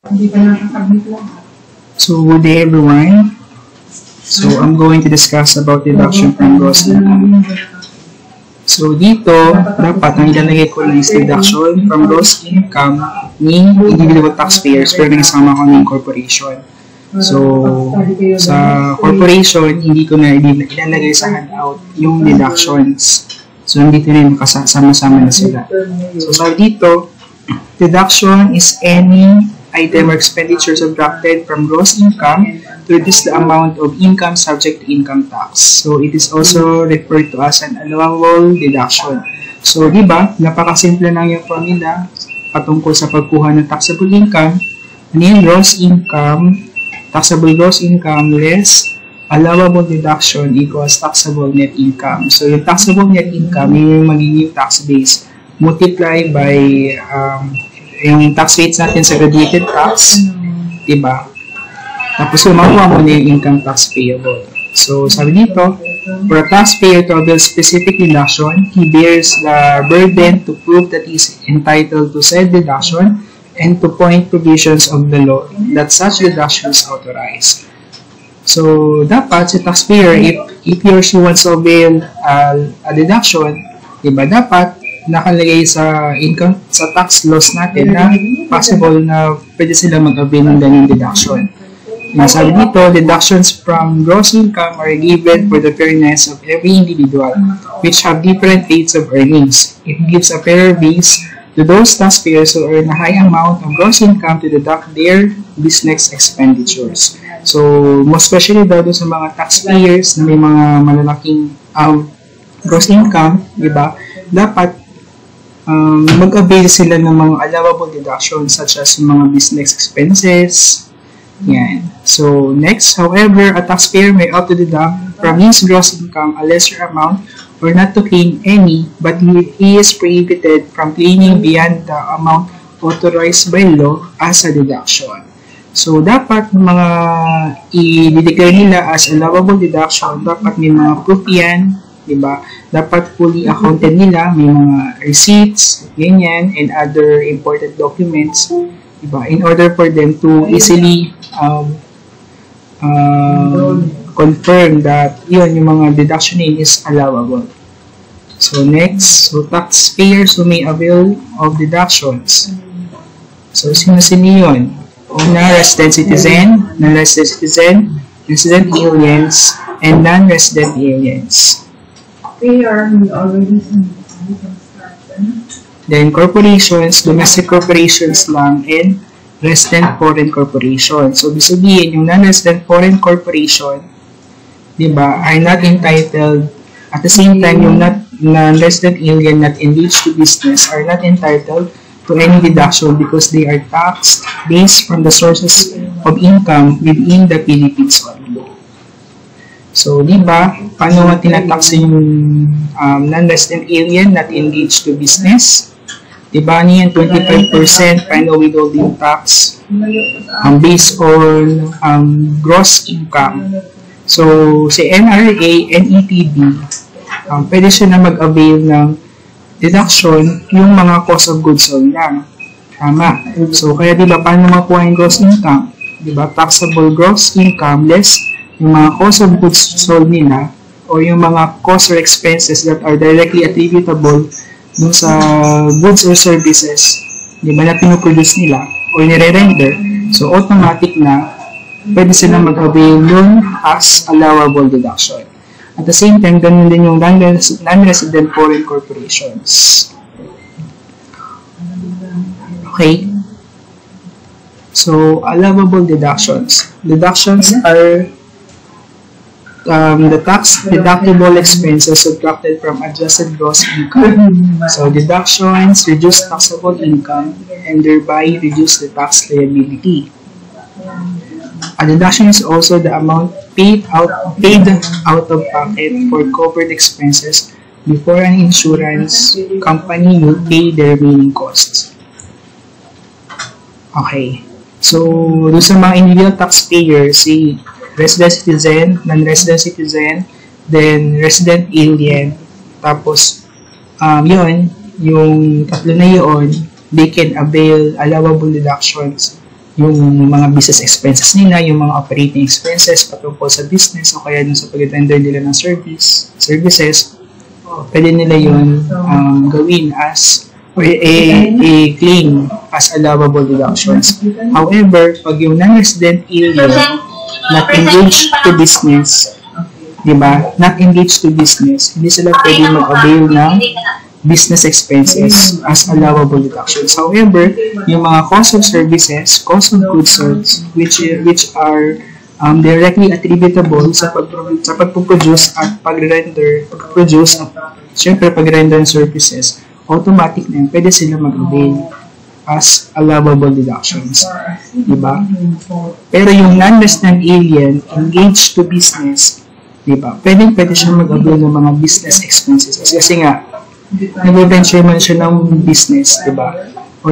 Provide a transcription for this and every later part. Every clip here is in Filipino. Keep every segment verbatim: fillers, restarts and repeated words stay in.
So, good day everyone. So, I'm going to discuss about deduction from gross income. So, dito, dapat ang ilalagay ko lang is deduction from gross income ni individual taxpayers pero nagsama ko ng corporation. So, sa corporation, hindi ko na ilalagay sa handout yung deductions. So, nandito na yung kasama-sama na sila. So, sabi dito, deduction is any item or expenditure subtracted from gross income to reduce the amount of income subject to income tax. So, it is also referred to as an allowable deduction. So, di ba, napakasimple lang yung formula patungkol sa pagkuha ng taxable income. Ano yung gross income, taxable gross income less allowable deduction equals taxable net income. So, yung taxable net income, yung magiging tax base multiplied by um, yung tax rates natin sa graduated tax, diba? Tapos yung makuha mo na yung income tax payable. So, sabi dito, for a taxpayer to avail specific deduction, he bears the burden to prove that he is entitled to said deduction and to point provisions of the law that such deduction is authorized. So, dapat si taxpayer, if, if he or she wants to avail uh, a deduction, diba, dapat nakalagay sa income, sa tax laws natin na possible na pwede sila mag-avail ng ganyung deduction. Sabi dito, deductions from gross income are given for the fairness of every individual which have different rates of earnings. It gives a fairer base to those taxpayers who earn a high amount of gross income to deduct their business expenditures. So, most especially daw sa mga taxpayers na may mga malalaking um, gross income, di ba? Dapat Um, mag-avail sila ng mga allowable deductions such as mga business expenses. Yan. So, next, however, a taxpayer may opt to deduct from his gross income a lesser amount or not to claim any, but he is prohibited from claiming beyond the amount authorized by law as a deduction. So, dapat mga i-declare nila as allowable deduction, dapat may mga proof yan, diba? Dapat fully accounted nila, may mga receipts, ganyan, and other important documents, diba? In order for them to easily um, um, confirm that yun, yung mga deduction is allowable. So, next, so taxpayers who may avail of deductions. So, sino-sino yun? Una, resident citizen, non-resident citizen, resident aliens, and non-resident aliens. They are already in Then corporations, domestic corporations lang, and resident foreign corporation. So, ibig sabihin, yung non-resident foreign corporation, di ba, are not entitled, at the same time, yung non-resident alien not engaged to business are not entitled to any deduction because they are taxed based from the sources of income within the Philippines only. So, di ba, paano nga tinatax yung um, non-resident alien not engaged to business? Di ba, niyan twenty-five percent final withholding tax um, based on um, gross income. So, si N R A, N E T B, um, pwede siya na mag-avail ng deduction yung mga cost of goods sold lang. Tama. So, kaya di ba, paano makuha yung gross income? Di ba, taxable gross income less yung mga cost of goods sold nila o yung mga costs or expenses that are directly attributable dun sa goods or services, di ba, na pinoproduce nila o nire-render. So, automatic na pwede silang mag-avail dun as allowable deduction. At the same time, ganun din yung non-resident foreign corporations. Okay? So, allowable deductions. Deductions are Um, the tax deductible expenses subtracted from adjusted gross income. So, deductions reduce taxable income and thereby reduce the tax liability. A deduction is also the amount paid out paid out of pocket for covered expenses before an insurance company will pay the remaining costs. Okay. So, doon sa mga individual taxpayers, si resident citizen, non-resident citizen, then resident alien, tapos um, yun, yung tatlo na yun, they can avail allowable deductions yung mga business expenses nila, yung mga operating expenses patungkol sa business o kaya dun sa pag-render nila ng service, services, pwede nila yun um, gawin as or a, a claim as allowable deductions. However, pag yung non-resident alien not engaged to business, di ba? Not engaged to business, hindi sila pwede mag-avail ng business expenses as allowable deductions. However, yung mga cost of services, cost of goods sold, which which are um, directly attributable sa pag sa pagpo-produce at pag-render, pag-produce at syempre pag-render ng services, automatic na yun, pwede sila mag-avail as allowable deductions. Diba? Pero yung non-resident alien engaged to business, diba? Pwede pwede siya mag-avail ng mga business expenses. Kasi nga, nag-venture man siya ng business, diba? Or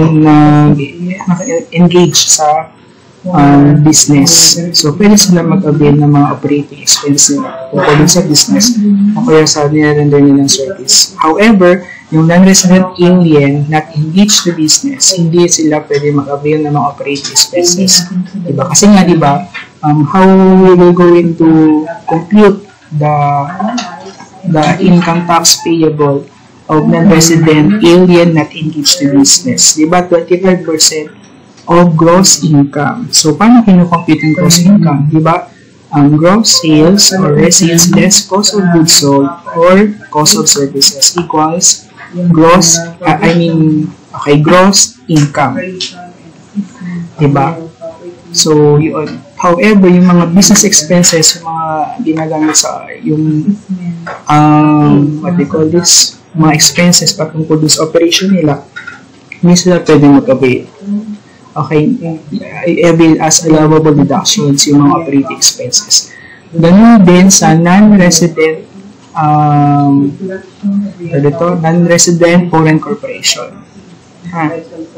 nag-engage sa um, business. So, pwede sila mag-avail ng mga operating expenses nila tungkol sa business o kaya sa nire-render nilang service. However, yung non-resident alien not engaged to business, hindi sila pwede mag-avail ng mga operating expenses. Diba? Kasi nga, diba, um, how we will going to compute the the income tax payable of non-resident alien not engaged to business. Diba? twenty-five percent of gross income. So, paano kinukompute ang gross income? Diba? Ang gross sales or sales less cost of goods sold or cost of services equals gross, uh, I mean, okay, gross income. Diba? So, yun. However, yung mga business expenses, yung mga ginagamit sa, yung, um, what they call this, mga expenses patungkol sa operation nila, hindi sila pwede mag-avail. Okay, i-avail as allowable deductions yung mga operating expenses. Ganun din sa non-resident, um, dito, non-resident foreign corporation. Ha?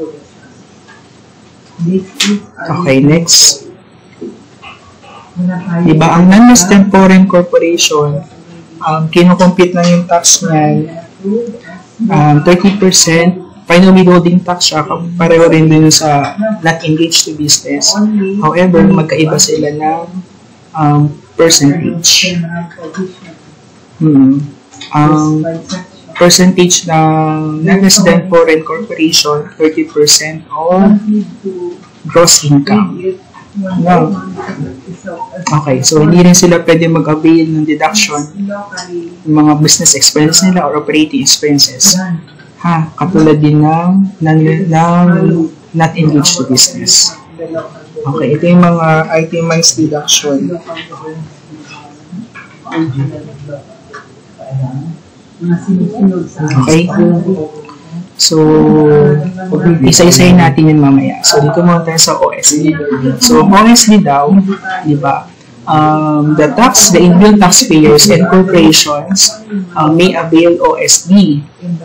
Okay, next. Diba, ang non-resident foreign corporation, um, kinukompute na yung tax niyan, um, thirty percent, final withholding tax siya, pareho rin din sa not engaged to business. However, magkaiba sila ng um, percentage. Hmm. Ang percentage ng non-resident foreign corporation, thirty percent of gross income. No. Okay, so hindi rin sila pwede mag-avail ng deduction ng mga business expenses nila or operating expenses. Ha, katulad din ng, ng, ng not engaged to business. Okay, ito yung mga itemized deduction. Okay. So, isa-isayin natin yun mamaya. So, dito muna tayo sa O S D. So, O S D daw, di ba, um, the tax, the individual taxpayers and corporations uh, may avail O S D.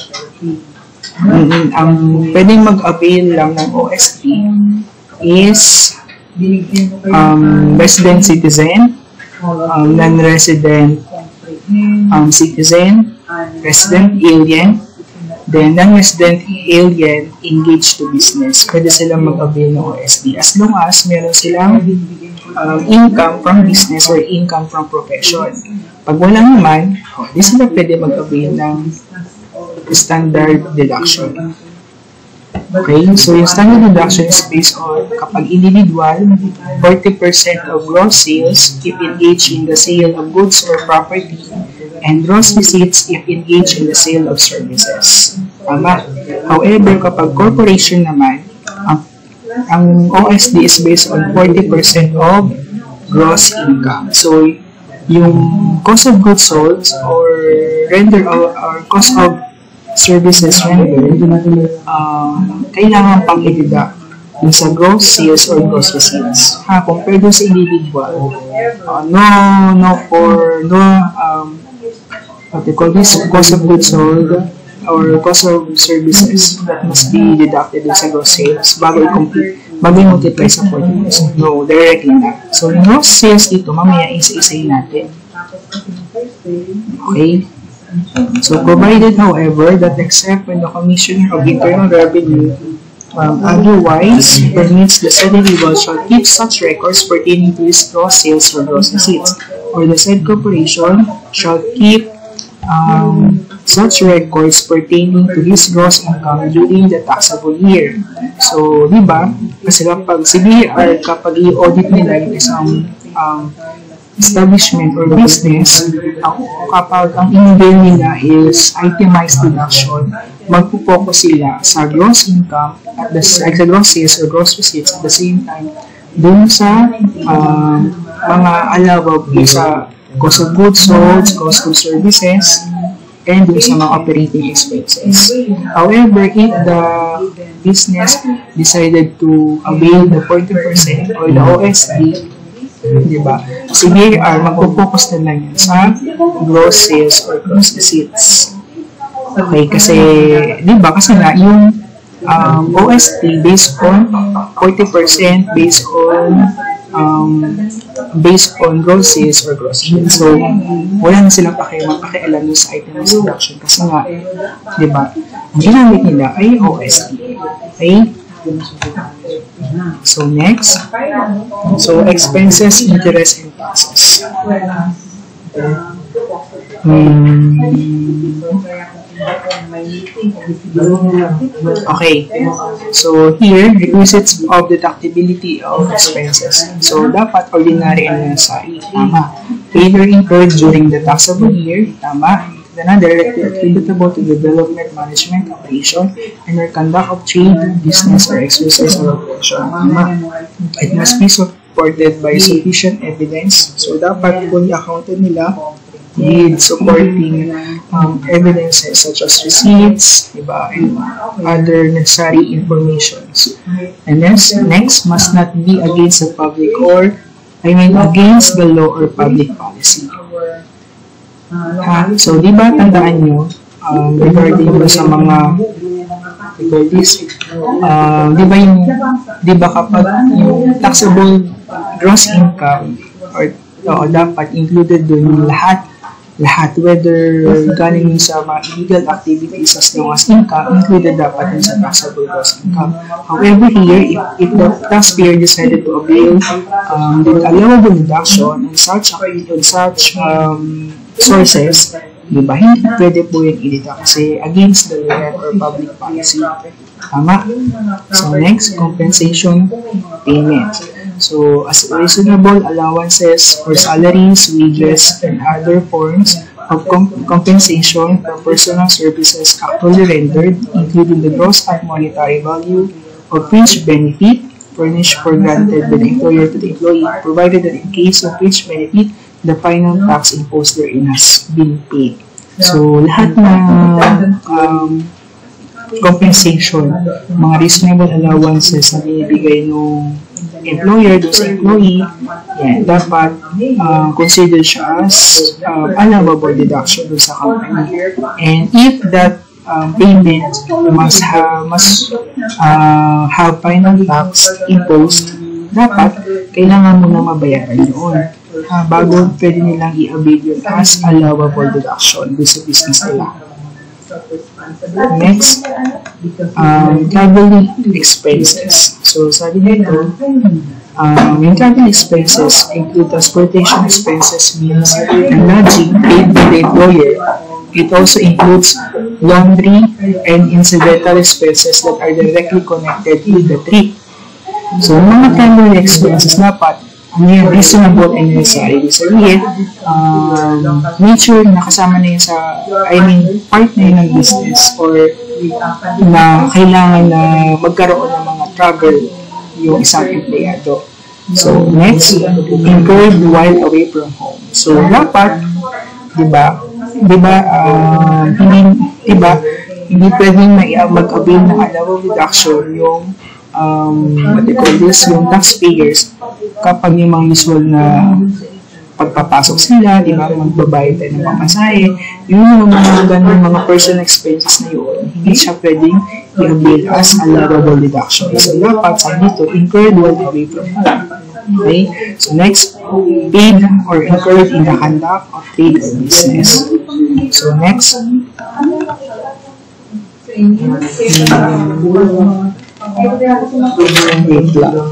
Ang um, pwedeng mag-avail lang ng O S D is um, resident citizen, um, non-resident um, citizen, resident alien, then non-resident alien engaged to business. Pwede silang mag-avail ng O S D as long as meron silang um, income from business or income from profession. Pag wala naman, hindi sila pwede mag-avail ng standard deduction. Okay, so yung standard deduction is based on kapag individual, forty percent of gross sales if engaged in the sale of goods or property, and gross receipts if engaged in the sale of services. Tama. However, kapag corporation naman, ang, ang O S D is based on forty percent of gross income. So, yung cost of goods sold or render or, or cost of services rendered, uh, kailangan pang i-deduct yung sa gross sales or gross receipts. Ha, compared dun sa individual, uh, no, no for, no, um, what they call this, cost of goods sold or cost of services that must be deducted dun sa gross sales bago i-complete, bago i-multiply sa forty percent. No, directly na. So, yung gross sales dito, mamaya isa-isayin natin. Okay? So, provided, however, that except when the Commissioner of Internal Revenue Um, otherwise, permits the said individual shall keep such records pertaining to his gross sales or gross receipts, or the said corporation shall keep um, such records pertaining to his gross income during the taxable year. So, di ba? Kasi kapag si B R, kapag i-audit nila yung isang um, establishment or business, uh, kapag ang in-bill nila is itemized deduction, magpo-focus sila sa gross income at the sa gross sales or gross receipts at the same time dun sa uh, mga allowable sa cost of goods sold, cost of services, and dun sa mga operating expenses. However, if the business decided to avail the forty percent or the O S D, diba? Si B R, magpo-focus na lang yan sa gross sales or gross receipts. Okay, kasi, diba? Kasi nga, yung um, O S T based on forty percent based on um, based on gross sales or gross receipts. So, wala na silang pakialam, pakialam sa itemized deduction kasi nga, diba? Ang ginamit nila ay O S T. Okay? So, next. So, expenses, interest, and taxes. Hmm. Okay. So, here, requisites of deductibility of expenses. So, dapat ordinary and necessary. Tama. Paid or incurred during the taxable year. Tama. Then, directly attributable to development, management, operation, and or conduct of trade, business, or exercise or operation. It must be supported by sufficient evidence. So, dapat fully accounted nila with supporting um, evidences such as receipts, diba, and other necessary informations. And next, next must not be against the public or, I mean, against the law or public policy. Ha? So, di ba, tandaan nyo, um, regarding mo sa mga this, uh, di ba yung, di ba kapag yung taxable gross income, or o, dapat included doon yung lahat, lahat, whether galing sa mga illegal activities as long as income, included dapat yun sa taxable gross income. However, here, if, if the taxpayer decided to avail um, the allowable deduction on such, on such um, sources, di ba, hindi pwede po yung i-deduct kasi against the law or public policy. Tama? So, next, compensation payment. So, as reasonable allowances for salaries, wages, and other forms of comp compensation for personal services actually rendered, including the gross monetary value of which benefit furnished for granted by the employer to the employee, provided that in case of which benefit, the final tax imposed therein has been paid. So, lahat ng um, compensation, mga reasonable allowances na binibigay ng employer doon sa employee, yan, dapat uh, consider siya as uh, allowable deduction doon sa company. And if that um, payment must have, must, uh, have final tax imposed, dapat kailangan mo na mabayaran yun. Uh, bago pwede nilang i-avail yun as allowable deduction doon sa business nila. Next, um, traveling expenses. So, sabi nito, um, yung travel expenses include transportation expenses, meals, and lodging paid by the employer. It also includes laundry and incidental expenses that are directly connected with the trip. So, mga travel expenses dapat ano yung reasonable and necessary. Ibig sabihin, um, nature na kasama na yun sa, I mean, part na yun ng business or na kailangan na magkaroon ng mga travel yung isang empleyado. So, next, incurred while away from home. So, dapat, di ba, di ba, uh, hindi, di ba, hindi pwedeng mag-avail ng allowable deduction yung um, what they call this, yung taxpayers kapag yung mga usual na pagpapasok sila, di ba, magbabayad tayo ng mga masahe, yun yung mga ganun, mga personal expenses na yun, hindi siya pwedeng i-avail as allowable deduction. So, dapat sa dito, incurred while away from home. Okay? So, next, paid or incurred in the conduct of trade or business. So, next, Wait lang.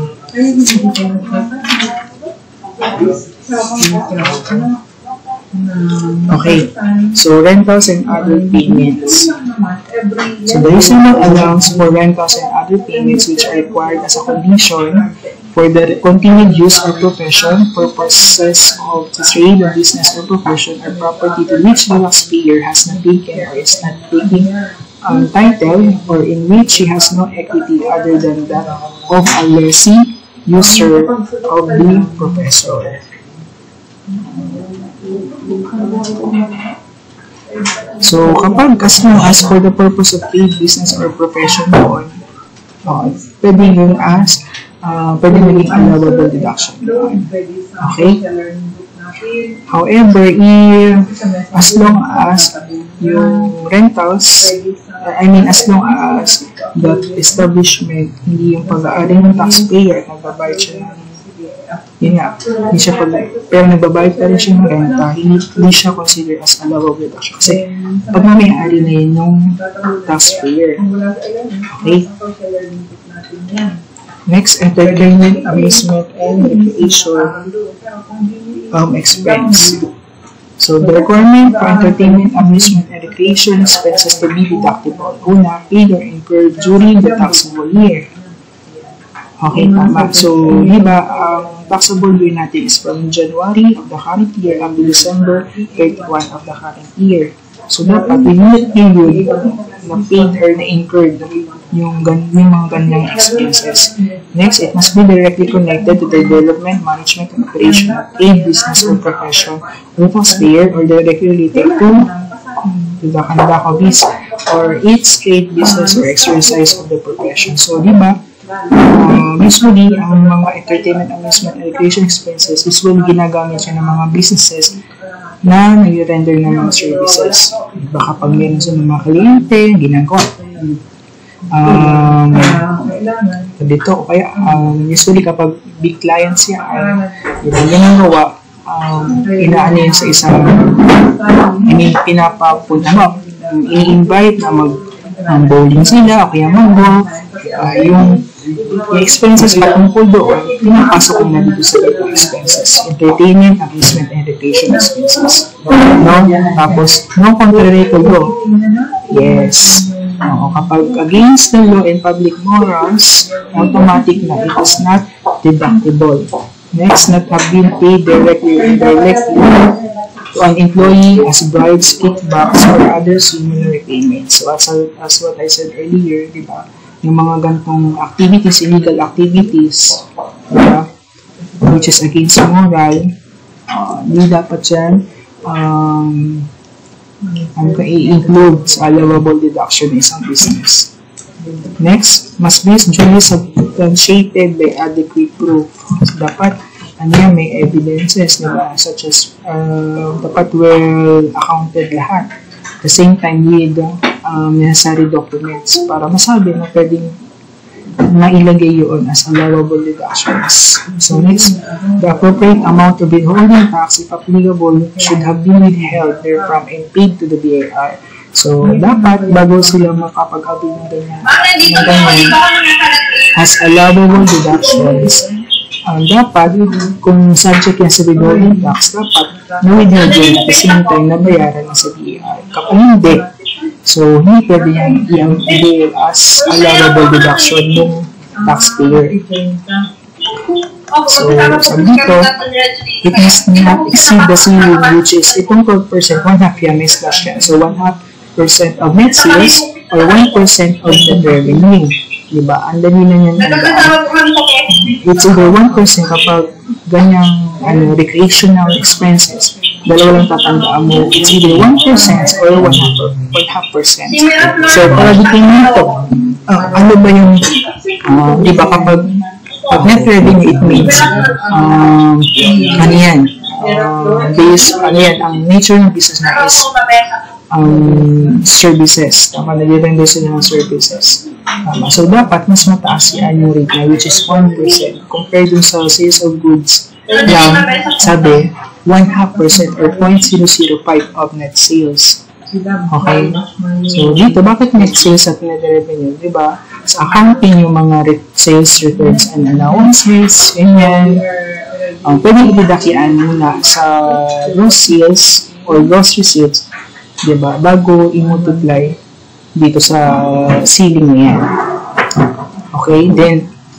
Okay, so rentals and other payments. So there is no allowance for rentals and other payments which are required as a condition for the continued use or profession, purposes of the trade or business or profession, or property to which the taxpayer has not taken or is not taking um, title, or in which he has no equity other than that of a lessee, user of the professor. So, kapag as long as for the purpose of trade, business, or profession doon, uh, pwede yung as, uh, pwede maging allowable deduction doon. Okay? However, if, as long as yung rentals, uh, I mean, as long as the establishment, hindi yung pag-aari ng taxpayer, nagbabayad siya ng yun nga, hindi siya pag, pero nagbabayad pa rin siya ng renta, hindi, hindi siya consider as allowable deduction. Kasi, pag may-ari na yun yung taxpayer. Okay? Next, entertainment, amusement, and recreation um, expense. So, the requirement for entertainment, amusement, and recreation expenses to be deductible. Una, paid or incurred during the taxable year. Okay, tama. So, di ba, ang taxable year natin is from January of the current year up to December thirty-first of the current year. So, dapat within that period na paid or na-incurred yung, yung mga ganyang expenses. Next, it must be directly connected to the development, management, and operation of a business or profession of the taxpayer, or directly related to, to the conduct of his or its trade, business, or exercise of the profession. So, di ba, Uh, usually, ang mga entertainment, amusement, and recreation expenses usually ginagamit siya ng mga businesses na nag-render ng mga services. Diba kapag meron sa mga kliyente, ginagawa. Um, dito, kaya um, usually kapag big clients siya, ay diba, ginagawa, um, inaano yun sa isang, I mean, pinapapunta mo, ini-invite na mag um, bowling sila, o kaya mag-go, uh, yung yung expenses patungkol doon, pinapasok ko na dito sa dito expenses. Entertainment, amusement, and recreation expenses. No? Tapos, no contrary to law. Yes. No, kapag against the law and public morals, automatic na it is not deductible. Next, not have been paid directly or indirectly to an employee as bribes, kickbacks, or other similar payments. So, as, as what I said earlier, di ba? Yung mga gantong activities, illegal activities, diba? Which is against moral, uh, hindi dapat yan um, ano ka i-include sa allowable deduction ng isang business. Next, must be duly substantiated by adequate proof. So, dapat, ano yan, may evidences, diba? Such as, uh, dapat well accounted lahat. At the same time, with um, necessary documents para masabi na pwedeng mailagay yun as allowable deductions. So next, the appropriate amount of withholding tax, if applicable, should have been withheld therefrom and paid to the B I R. So, dapat bago sila makapag-abi ng ganyan, ng ganyan as allowable deductions, Um, dapat, kung subject yan sa withholding tax, dapat na-withhold yun at the same time na bayaran na sa B I R. Kapag hindi, so hindi pwede yan i-avail as allowable deduction ng taxpayer. So, sabi dito, it must not exceed the ceiling, which is itong twelve percent, one half yan may slash yan. So, one half percent of net sales or one percent of net revenue. Diba? Ang dali na yan. It's either one percent kapag ganyang ano, recreational expenses. Dalawa lang tatandaan mo. It's either one percent or one half percent. So, para dikin nito, uh, ano ba yung, uh, diba kapag pag net revenue, it means, um, ano yan, uh, based, ano yan, ang nature ng business na is, um, services. Tama, nag-render sila ng services. Tama. So, dapat mas mataas yan yung rate na, which is one percent. Compared dun sa sales of goods, lang, sabi, one half percent or zero point zero zero five of net sales. Okay? So, dito, bakit net sales at net revenue? Diba? sa accounting, yung mga re- sales returns and allowances, ganyan. Um, pwede i-deduct yan muna sa gross sales or gross receipts, diba? Bago i-multiply dito sa ceiling na yan. Okay, then,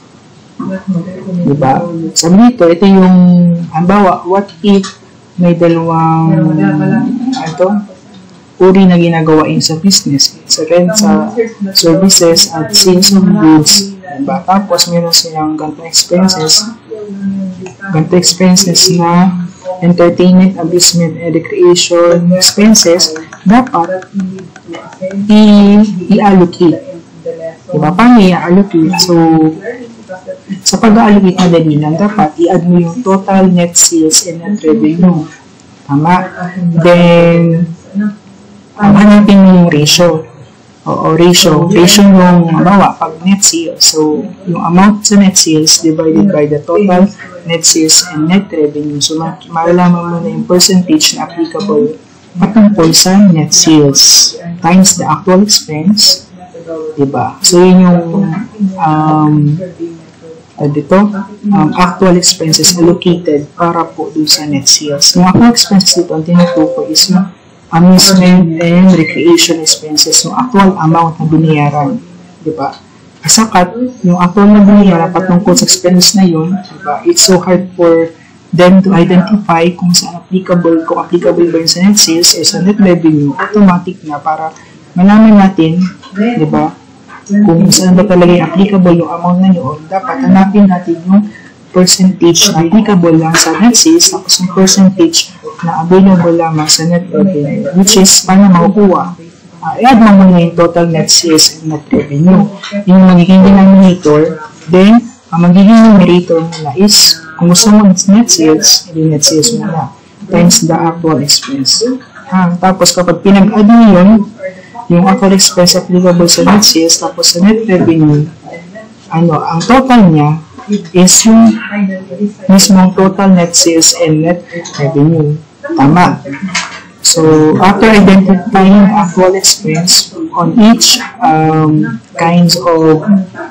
diba? Sabi dito, ito yung, halimbawa, what if may dalawang, ano, uri na ginagawain sa business, sa rent, sa services, at sales of goods, diba? Tapos, meron silang ganito expenses, ganito expenses na entertainment, amusement, and recreation expenses, dapat i-allocate. Diba? Paano i-allocate? So, sa pag-allocate na dali lang, dapat i-add mo yung total net sales and net revenue. Tama? Then, um, hanapin mo yung ratio. Oo, ratio. Ratio yung, bawa, pag net sales. So, yung amount sa net sales divided by the total net sales and net revenue. So, malalaman mo na yung percentage na applicable patungkol sa net sales times the actual expense. Diba? So, yun yung um, uh, dito, um, actual expenses allocated para po dun sa net sales. Yung actual expenses dito, ang tinutukoy is yung amusement and recreation expenses, yung actual amount na binayaran, di ba? Kasakat, yung actual na binayaran patungkol sa expenses na yun, di ba? It's so hard for them to identify kung saan applicable, kung applicable ba yun sa net sales or sa net revenue, automatic na para malaman natin, di ba? Kung saan ba talaga yung applicable yung amount na yun, dapat hanapin natin yung percentage na applicable lang sa net sales, tapos yung percentage na available lamang sa net revenue, which is, paano makukuha? Uh, i-add mo muna yung total net sales and net revenue. Yung magiging denominator, then, ang magiging numerator muna is, kung gusto mo net sales, hindi net sales muna, times the actual expense. Ha? Tapos, kapag pinag-add mo yun, yung actual expense applicable sa net sales, tapos sa net revenue, ano, ang total niya, is yung mismong total net sales and net revenue. Tama. So, after identifying actual expense on each um, kinds of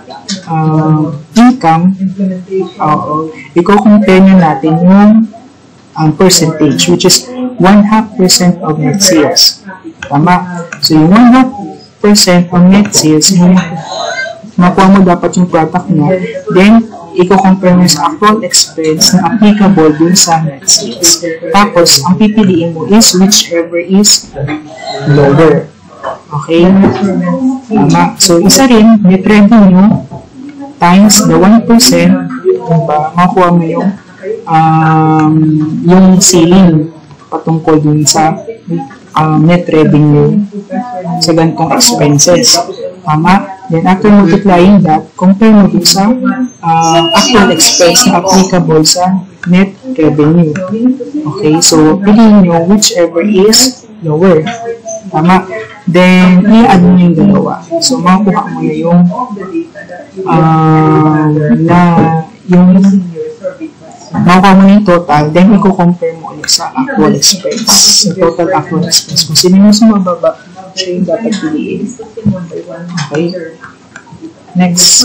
um, income, uh, i-compare nyo natin yung um, percentage, which is one half percent of net sales. Tama. So, yung one half percent of net sales, yung makuha mo dapat yung product niya, then, i-compare mo sa actual expense na applicable dun sa net sales. Tapos, ang pipiliin mo is whichever is lower. Okay? Tama. So, isa rin, net revenue times the one percent, diba, makuha mo yung um, yung ceiling patungkol dun sa um, net revenue sa ganitong expenses. Tama? Then, after multiplying that, compare mo dun sa uh, actual expense na applicable sa net revenue. Okay? So, piliin nyo whichever is lower. Tama? Then, i-add mo yung dalawa. So, makuha mo na yung uh, na yung makuha mo na yung total, then i-compare mo ulit sa actual expense. Sa total actual expense. Kung sino yung sumababa, siya yung dapat piliin. Okay? Next.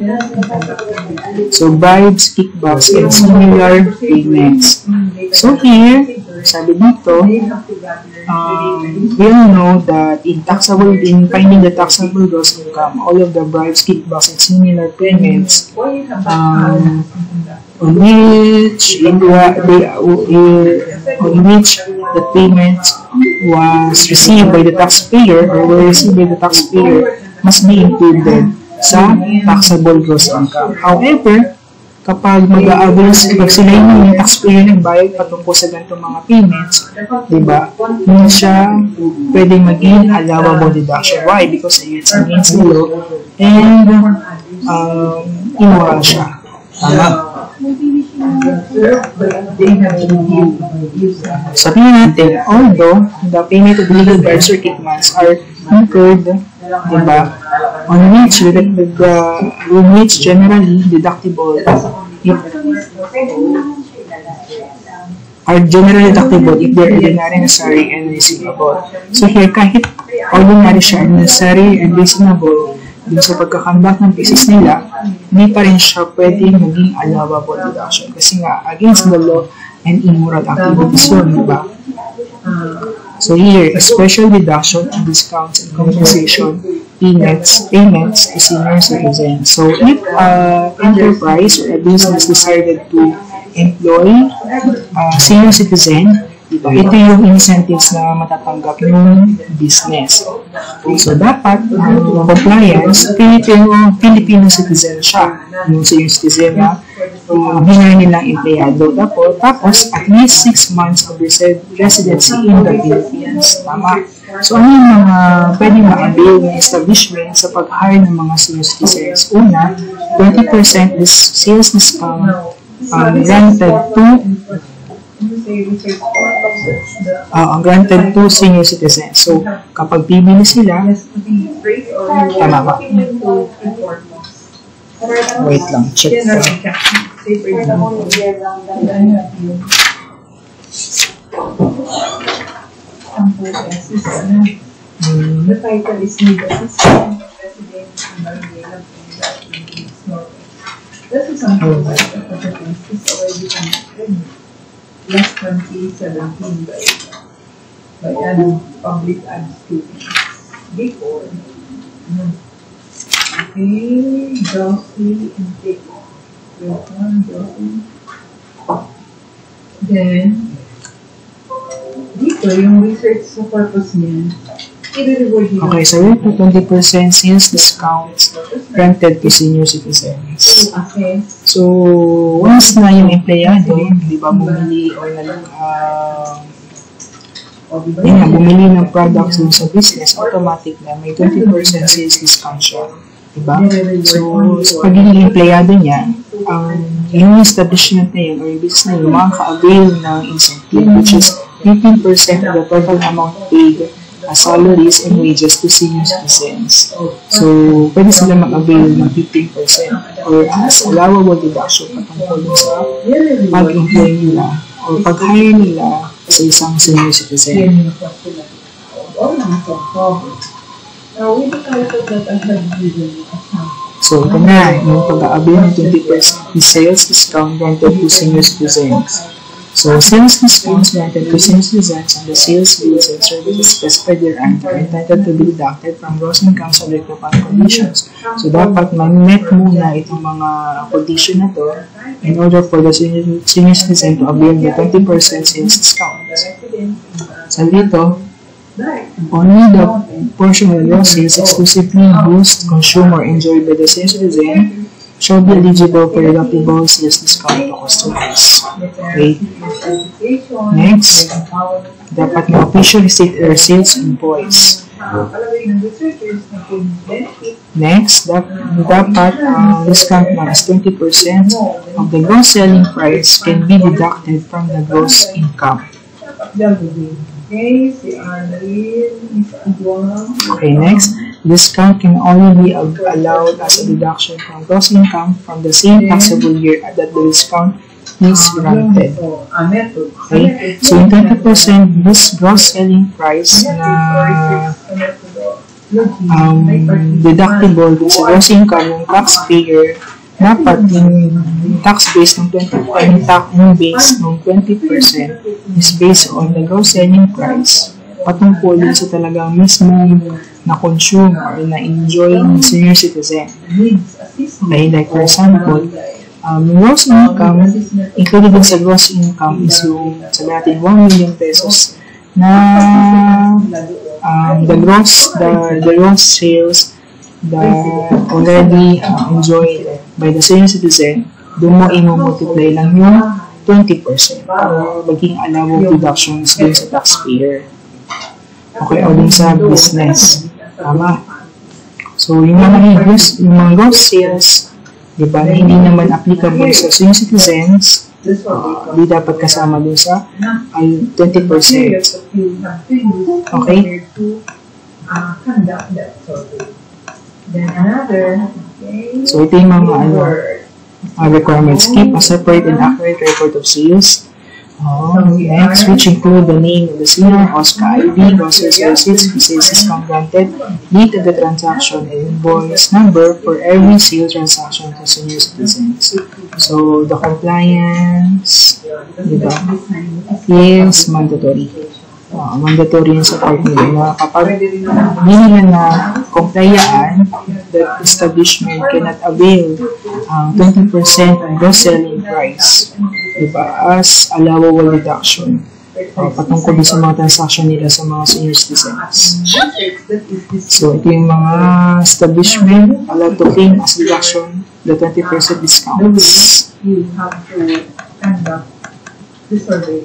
So, bribes, kickbacks, and similar payments. So, here, sabi dito, um, we all know that in taxable, in finding the taxable gross income, all of the bribes, kickbacks, and similar payments, um, on which, in the, they, uh, on which the payment was received by the taxpayer or were received by the taxpayer must be included sa taxable gross income. However, kapag mag-a-avails, kapag sila yung taxpayer ng bayad patungkol sa ganitong mga payments, diba, hindi siya pwedeng maging allowable deduction. Why? Because it's against the law and um, immoral siya. Tama? Sabihin natin, although the payment of legal bribes or kickbacks are incurred, diba, on which, with the, with the, on which generally deductible, if, are generally deductible if they're ordinary, necessary, and reasonable. So here, kahit ordinary siya, necessary, and reasonable, dun sa pagkakandak ng business nila, hindi pa rin siya pwedeng maging allowable deduction. Kasi nga, against the law and immoral activities yun, di ba? So here, a special deduction on discounts and compensation payments, payments to senior citizens. So if an enterprise or a business decided to employ a senior citizen, diba, ito yung incentives na matatanggap ng business. So dapat ang uh, compliance, Filipino, Filipino citizen siya, yung senior citizen na uh, hinay nilang empleyado. Tapos, tapos at least six months of residency in the Philippines. Tama. So ano yung mga pwedeng ma-avail ng establishment sa pag-hire ng mga senior citizens? Una, twenty percent is sales discount um, granted to uh, ang granted to senior citizens. So kapag bibili sila, tama ba? Wait lang, check ko. Hmm. The title is Need Assistant President and Barangay This is something that the Philippines is already conducted last twenty seventeen by by an public administration before. Okay, grocery intake. One grocery. Then dito, yung research sa purpose niya, i-reward niya. Okay, so yun po twenty percent sales discounts granted to senior citizens. So, once na yung empleyado, di ba, bumili or nag, uh, yun nga, bumili ng products dun sa business, automatic na may twenty percent sales discount siya. Diba? So, sa pagiging empleyado niya, ang um, yung establishment na yun or yung business na yun, makaka-avail ng incentive, which is fifteen percent of the total amount paid as salaries and wages to senior citizens. So, pwede sila mag-avail ng fifteen percent or as allowable deduction patungkol sa pag-employ nila or pag-hire nila sa isang senior citizen. So, ito na, yung pag-avail ng twenty percent sales discount granted to senior citizens. So, sales discounts granted to senior citizens on the sales goods and services specified thereafter are entitled to be deducted from gross income subject to five conditions. So, dapat ma-met muna itong mga condition na to in order for the senior, senior citizen to avail the twenty percent sales discount. So, dito, only the portion of the gross sales exclusively used, consumed, or enjoyed by the senior citizen shall be eligible for deductible sales discount to customers. Okay. Next, dapat na official receipt or sales invoice. Next, dapat ang uh, discount na is twenty percent of the gross selling price can be deducted from the gross income. Okay, next, discount can only be allowed as a deduction from gross income from the same taxable year that the discount is granted. Okay, so in twenty percent, this gross selling price na um, deductible sa gross income ng taxpayer, dapat yung tax base ng twenty percent, yung base ng twenty percent is based on the gross selling price patungkol sa talagang mismong na-consume or na-enjoy ng senior citizen. Okay, like for example, um, gross income, included din sa gross income is yung sa natin one million pesos na um, the gross, the, the gross sales that already uh, enjoyed by the senior citizen, doon mo i-multiply lang yung twenty percent o maging allowable deductions dun sa taxpayer. Okay, o dun sa business. Tama. So, yung mga gross, yung mga gross sales, di ba, na hindi naman applicable sa senior citizens, uh, di dapat kasama dun sa uh, twenty percent. Okay? So, ito yung mga ano, uh, requirements. Keep a separate and accurate record of sales. Oh, next, which include the name of the senior, OSCA I D, process receipts, sales discount granted, date of the transaction, and invoice number for every sales transaction to senior citizens. So, the compliance, diba, is mandatory. Uh, mandatory yung sa part nila na kapag hindi nila na komplyaan, that establishment cannot avail um, twenty percent on gross selling price, diba, as allowable deduction uh, patungkol sa mga transaction nila sa mga senior citizens. So, ito yung mga establishment allowed to claim as deduction the twenty percent discounts. You have to conduct the survey.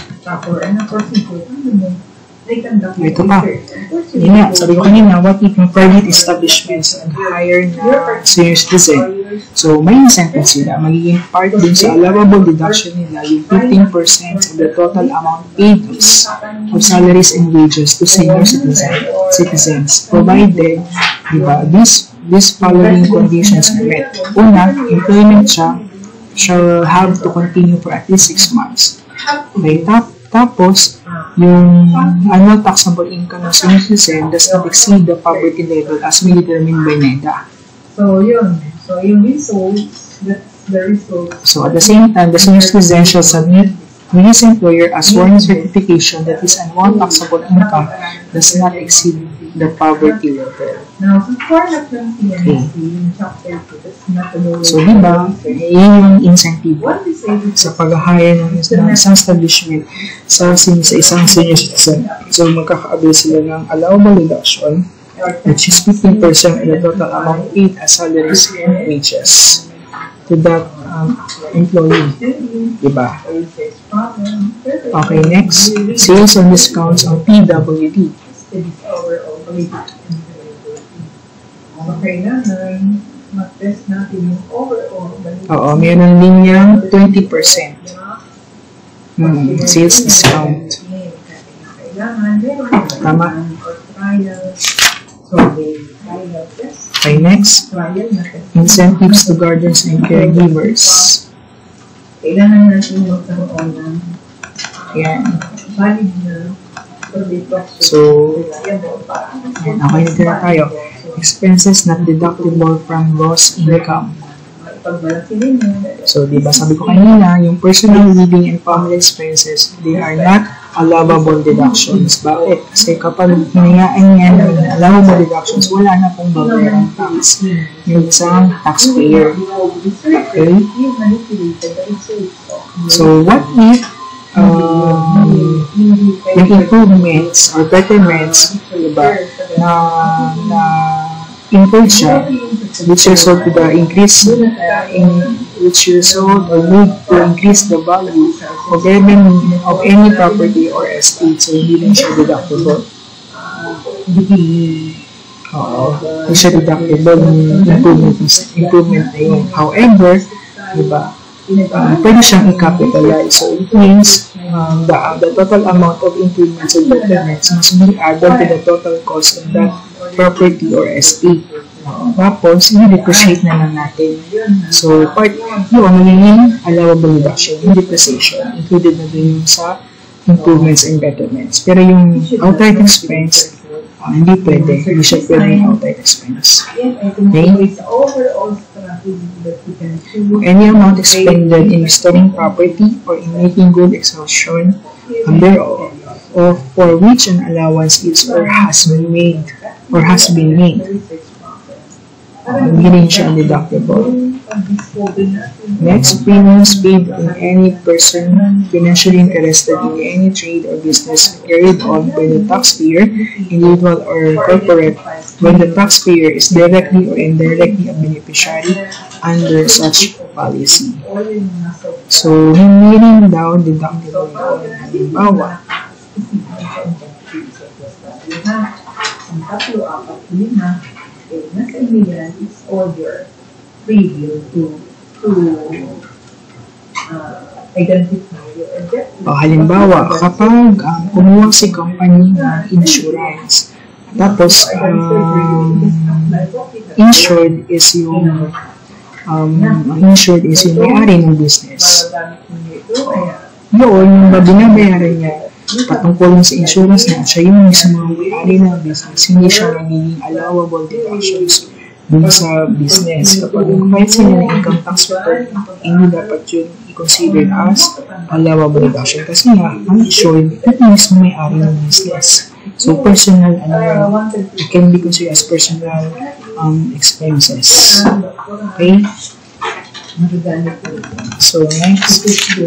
Ito pa. Yun nga, sabi ko kanina, what if yung private establishments nag-hire na senior citizen? So, may incentive sila. Magiging part din sa allowable deduction nila yung fifteen percent of the total amount paid of salaries and wages to senior citizen, citizens, provided, diba, this, this following conditions are met. Una, employment siya shall have to continue for at least six months. Okay, tap, tapos, yung annual taxable income ng senior citizen does not exceed the poverty level as may determined by NEDA. So, yun. So, yung results, that's the results. So, at the same time, the senior citizen shall submit to his employer a sworn certification that his annual taxable income does not exceed the poverty level. Now, so far na yung P N S C, yung chapter two, that's not the lower. So, diba, yun yung incentive sa pag-hire ng isang establishment sa, sa isang senior citizen. So, magkakaabil sila ng allowable deduction, which is fifteen percent of the total amount paid as salaries and wages to that um, employee. Diba? Okay, next, sales and discounts on P W D. Okay na, mag-test natin yung overall. Oo, mayroon linyang twenty percent. Hmm, sales discount. Tama. Okay, next. Incentives to guardians and caregivers. Kailangan natin magkaroon ng yan. valid na. So, yan, okay na tayo. Expenses not deductible from gross income. So, di ba sabi ko kanina, yung personal living and family expenses, they are not allowable deductions. Bakit? Kasi kapag hinayaan yan ng allowable deductions, wala na pong babayarang tax yung isang taxpayer. Okay? So, what if um, yung improvements or betterments, diba, na, na include siya, which result to the increase, uh, in, which result or need to increase the value of revenue of any property or estate, so hindi lang siya deductible. Oo, hindi siya deductible yung improvement, improvement na yun. However, diba, uh, pwede siyang i-capitalize. So it means um, the, uh, the total amount of improvements or betterments must be added to the total cost of that property or estate. Tapos, i-depreciate na lang natin. So, part yun, magiging allowable deduction, yung depreciation, included na din yung sa improvements and betterments. Pero yung outright expense, uh, hindi pwede. Hindi siya pwede yung outright expense. Okay? Any amount expended in restoring property or in making good exhaustion um, thereof, or for which an allowance is or has been made, or has been made. Um, hindi rin siya deductible. Next, premiums paid on any person financially interested in any trade or business carried on by the taxpayer, individual or corporate, when the taxpayer is directly or indirectly a beneficiary under such policy. So, hindi rin daw deductible yun. Halimbawa, ang tatlo, apat, lima, eh, nasa email is order preview to to uh, identify your objective. O, halimbawa, kapag um, kumuha si company ng insurance, tapos um, insured is yung um, insured is yung may-ari ng business. yun, yung ba binabayaran niya patungkol sa insurance niya, siya yung mismo may-ari ng business, hindi siya nagiging allowable deductions dun sa business. Kapag kahit sila ng income tax return, hindi dapat yun i-consider as allowable deduction. Kasi nga, ang issue, ito mismo may-ari ng business. So, personal, ano yun, it can be considered as personal um, expenses. Okay? So, next.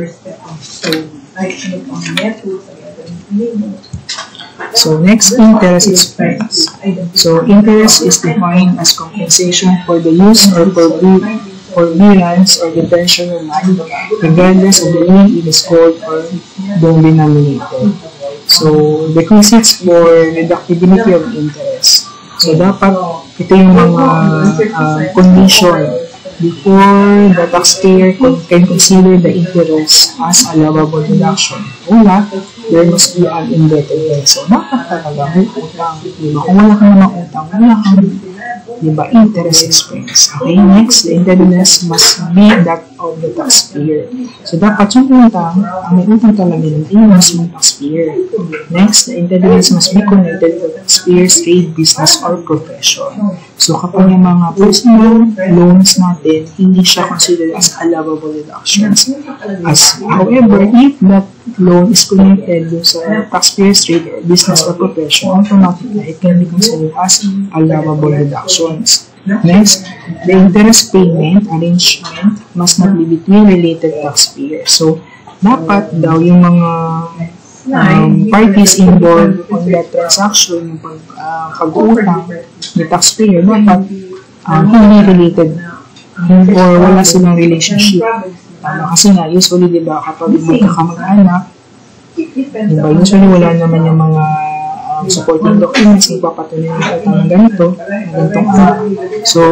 So, next, interest expense. So, interest is defined as compensation for the use or forbearance or detention of money, regardless of the way it is called or denominated. So, requisites for deductibility of interest. So, dapat ito yung mga uh, condition before the taxpayer can consider the interest as allowable deduction. Una, there must be an indebtedness. So, dapat talaga may utang. Diba? Kung wala ka namang utang, wala kang diba, interest expense. Okay, next, the indebtedness must be that of the taxpayer. So, dapat yung utang, ang may utang talaga nila, yung mismong taxpayer. Next, the indebtedness must be connected to the taxpayer's trade, business, or profession. So, kapag yung mga personal loans natin, hindi siya considered as allowable deductions. As, however, if that loan is connected sa taxpayer's trade or business or profession, automatically it can be considered as allowable deductions. Next, the interest payment arrangement must not be between related taxpayers. So, dapat daw yung mga um, parties involved on that transaction, yung pag, uh, pag-uutang ni taxpayer, dapat um, hindi related or wala silang relationship. Um, kasi nga, usually, di ba, kapag magkakamag-anak, di ba, usually wala naman yung mga um, supporting documents, ipapatuloy ng utang ng ganito, ng ganitong anak. So,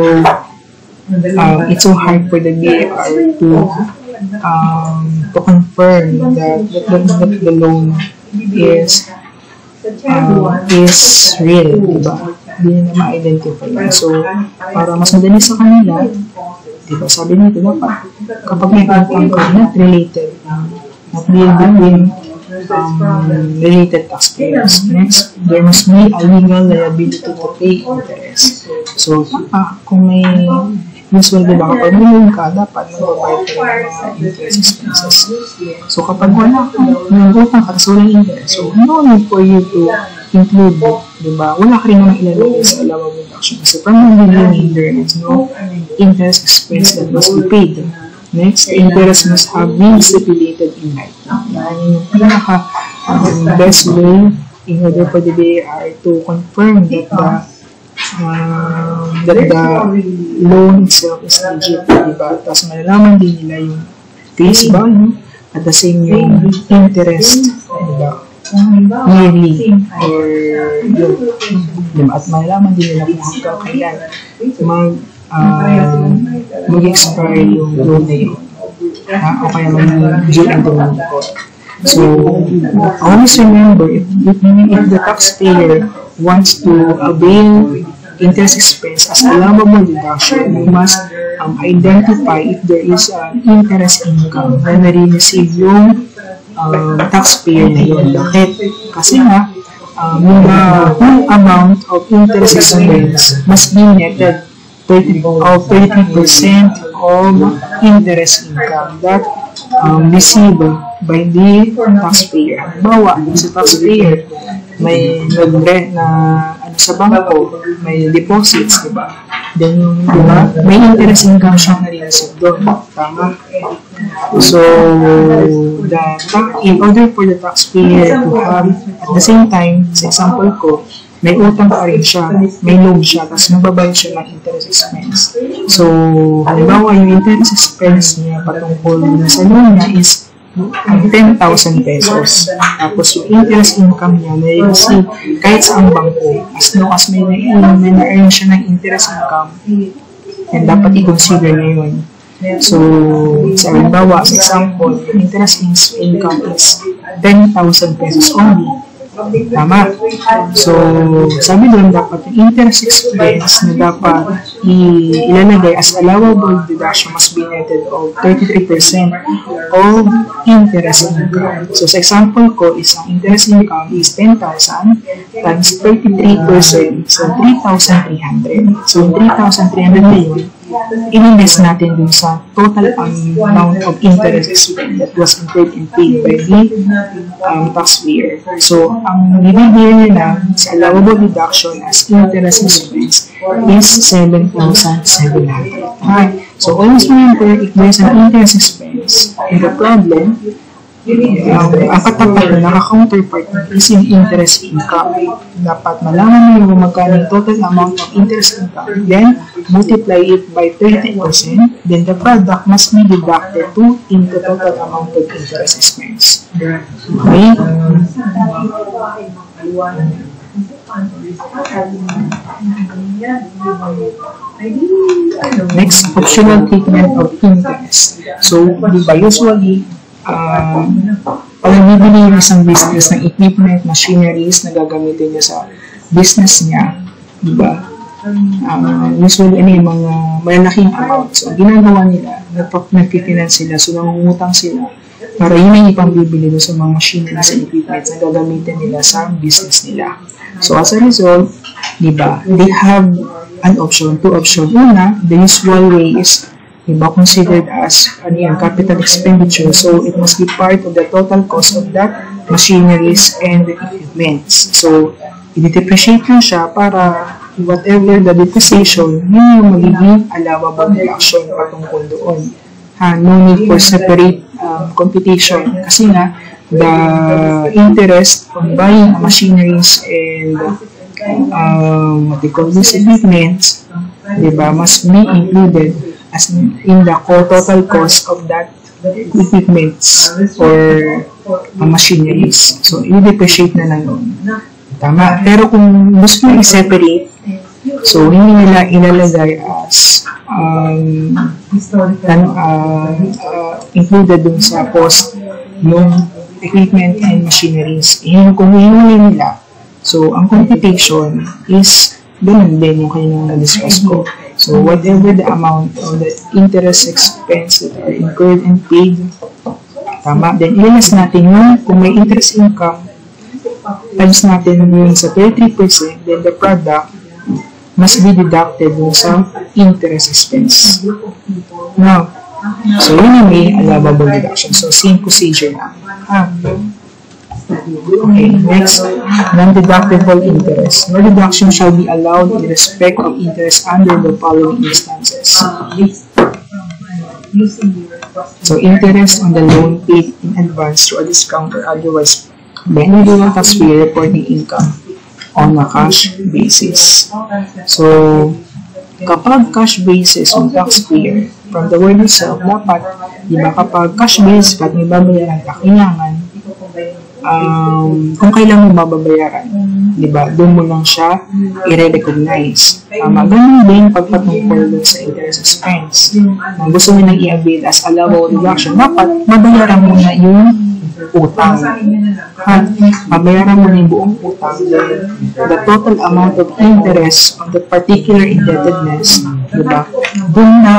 um, it's so hard for the B A R to um, to confirm that, that, that, that the loan is uh, is real, di ba? Hindi na ma-identify. So, para mas madali sa kanila, diba, sabi nito dapat kapag may utang ka, not related, not being between um, related taxpayers. Next, there must be a legal liability to pay interest. So, ah, kung may usual, diba, kapag may loan ka, dapat magbabayad ka ng mga interest expenses. So, kapag wala ka, may utang ka, so walang interest. So, no need for you to include, diba, wala ka rin naman ilalagay sa allowable deduction. Kasi permanently, there is no interest expense that must be paid. Next, the interest must have been stipulated in writing. Yan yung pinaka um, best way in order for the B A R to confirm that the uh, that the loan itself is legit, diba? Tapos malalaman din nila yung face value at the same yung interest, diba? Yearly or yun, diba? At malalaman din nila kung hanggang kailan mag uh, mag-expire yung loan na yun, ha? O kaya mag-due into the court. So, always remember, if, if, if the taxpayer wants to avail interest expense as allowable deduction, you must um, identify if there is an interest income na nare-receive yung um, taxpayer na yun. Bakit? Kasi nga, um, yung uh, full amount of interest expense must be netted of thirty percent of interest income that um, received by the taxpayer. Bawa, sa taxpayer, may nag-rent na ano sa bangko, may deposits, diba? Then yung, diba, may interest income siyang nare-receive doon. Tama? So, the, in order for the taxpayer to have, at the same time, sa example ko, may utang pa rin siya, may loan siya, tapos mababayad siya ng interest expense. So, halimbawa, yung interest expense niya patungkol na sa loan niya is ten thousand pesos. Tapos yung interest income niya na-receive kahit sa ang bangko, as long as may na-earn siya ng interest income, and dapat i-consider niya yun. So, sa halimbawa, sa example, yung interest income is ten thousand pesos only. Tama. So, sabi doon, dapat yung interest expense na dapat ilalagay as allowable deduction must be netted of thirty-three percent of interest income. So, sa example ko, isang interest income is ten thousand times thirty-three percent. So, three thousand three hundred. So, yung three thousand three hundred na yun, in-invest natin dun sa total amount of interest expense that was incurred and paid by the um, taxpayer. So, ang bibigyan nila sa allowable deduction as interest expense is seven thousand seven hundred. Okay. So, always remember, if there's an interest expense and the problem, Um, ang katapat na naka-counterpart is yung interest income. Dapat malaman mo yung magkano yung total amount of interest income, then multiply it by thirty percent, then the product must be deducted to into total amount of interest expense. Okay? Next, optional treatment of interest. So, di ba usually, Um, pag bibili yung isang business ng equipment, machineries na gagamitin niya sa business niya, diba? Um, usually, ano yung mga malalaking amount. So, ginagawa nila, nagpifinance sila, so nangungutang sila para yun ang ipang bibili sa mga machineries and equipment na gagamitin nila sa business nila. So, as a result, diba, they have an option, two options. Una, the usual way is diba, considered as ano yan, capital expenditure. So, it must be part of the total cost of that machineries and equipments. So, i-depreciate yun siya para whatever the depreciation, yun yung magiging allowable deduction patungkol doon. Ha, no need for separate um, computation. Kasi nga, the interest on buying machineries and um, what they call these equipments, diba, must be included as in the total cost of that equipments or uh, machineries. So, i-depreciate na lang yun. Tama. Pero kung gusto nyo i-separate, so, hindi nila ilalagay as um, uh, uh, included dun sa cost ng equipment and machineries. Yun, kung hinuli nila, so, ang computation is ganun din yung kanyang na-discuss ko. So, whatever the amount of the interest expense that are incurred and paid, tama, then ilas natin yung, kung may interest income, times natin yung sa thirty percent, then the product must be deducted yung sa interest expense. Now, so yun yung may allowable deduction. So, same procedure na. Ah. Okay, next, non-deductible interest. No deduction shall be allowed in respect of interest under the following instances. So, interest on the loan paid in advance through a discount or otherwise by individual taxpayer reporting income on a cash basis. So, kapag cash basis on taxpayer, from the word itself, dapat, di ba, kapag cash basis ka, may babayaran ka, kailangan Um, kung kailan mo mababayaran, di ba? Doon mo lang siya i-recognize. Tama, ganun din pagpatungkol doon sa interest expense. Kung gusto mo nang i-avail as allowable deduction, dapat mabayaran mo na yung utang. Ha? Mabayaran mo na yung buong utang. The total amount of interest on the particular indebtedness, di ba? Doon na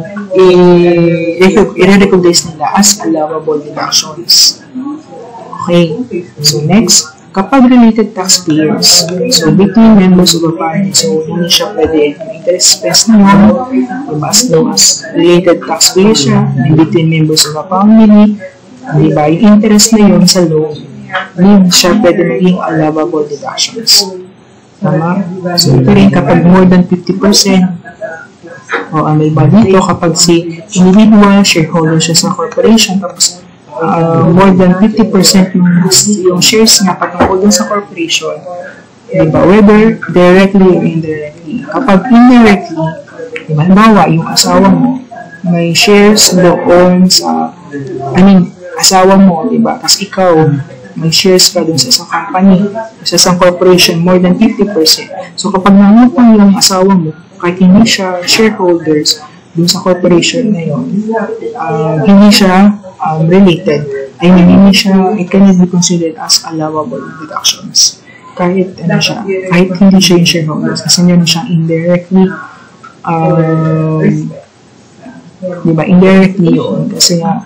i-recognize nila as allowable deductions. Okay, so next, kapag related taxpayers, so between members of a family, so hindi siya pwede interest expense na yun, diba, as long as related taxpayers siya, and between members of a family, diba, yung interest na yun sa loan, hindi siya pwede maging allowable deductions. Tama? So ito rin kapag more than fifty percent, o ano iba dito, kapag si individual shareholder siya sa corporation, tapos Uh, more than fifty percent yung, yung shares niya patungkol dun sa corporation, diba? Whether directly or indirectly. Kapag indirectly, diba, halimbawa, yung asawa mo, may shares doon sa, I mean, asawa mo, diba? Tapos ikaw, may shares ka dun sa isang company, sa isang corporation, more than fifty percent. So, kapag nangutang yung asawa mo, kahit hindi siya shareholders dun sa corporation na yun, uh, hindi siya um, related. I mean, hindi siya, it cannot be considered as allowable deductions. Kahit, ano siya, kahit hindi siya yung shareholders, kasi meron siyang indirectly, um, diba, indirectly yun, kasi nga,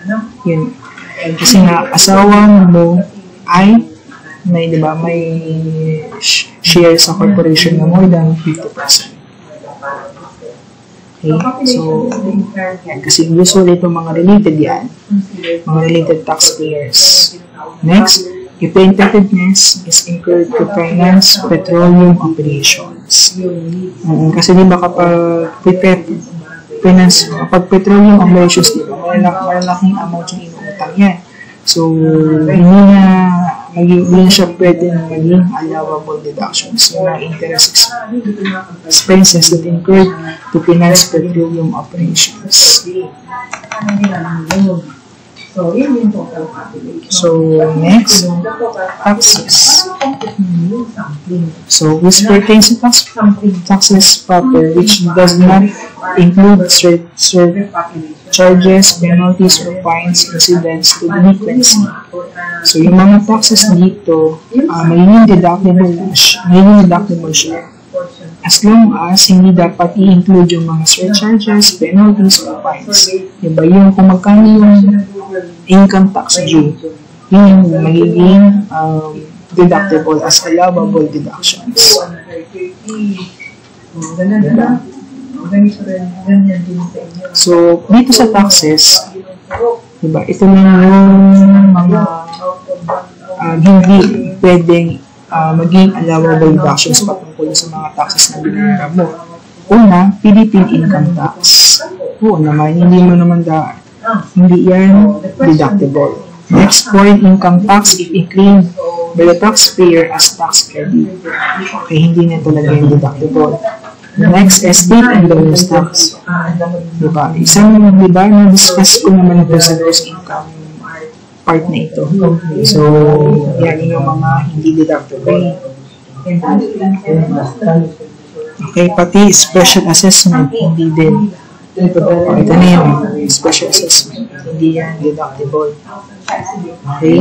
Yun. Kasi nga, asawa mo ay may, di ba, may share sa corporation na more than fifty percent. Okay? So, yan. Kasi usually ito mga related yan. Mga related taxpayers. Next, if the indebtedness is incurred to finance petroleum operations. Um, kasi di ba kapag finance, kapag petroleum operations, di ba, malalaking amount yung inuutang yan. So, hindi na, hindi na siya pwede na maging allowable deductions. So, na interest expenses that incurred to finance petroleum operations. So, next, taxes. So, this pertains to tax, taxes proper, which does not include charges, penalties, or fines incidents to delinquency. So, yung mga taxes dito, uh, magiging deductible, magiging deductible siya. As long as hindi dapat i-include yung mga surcharges, penalties, or fines. Diba? Yung kung magkano yung income tax due, yun yung magiging um, deductible as allowable deductions. Diba? So, dito sa taxes, diba, ito lang yung mga um, hindi pwedeng uh, maging allowable deductions patungkol sa mga taxes na binayaran mo. Una, Philippine income tax. Oo naman, hindi mo naman daan. Hindi yan deductible. Next, foreign income tax if claimed by the taxpayer as tax credit. Okay, hindi na talaga yung deductible. Next, estate and bonus tax. Diba? Isang, diba, na-discuss ko naman ito sa gross income part na ito. So, yan yung mga hindi deductible. Okay, pati special assessment, hindi din. Ito na yun, special assessment, hindi yan deductible. Okay?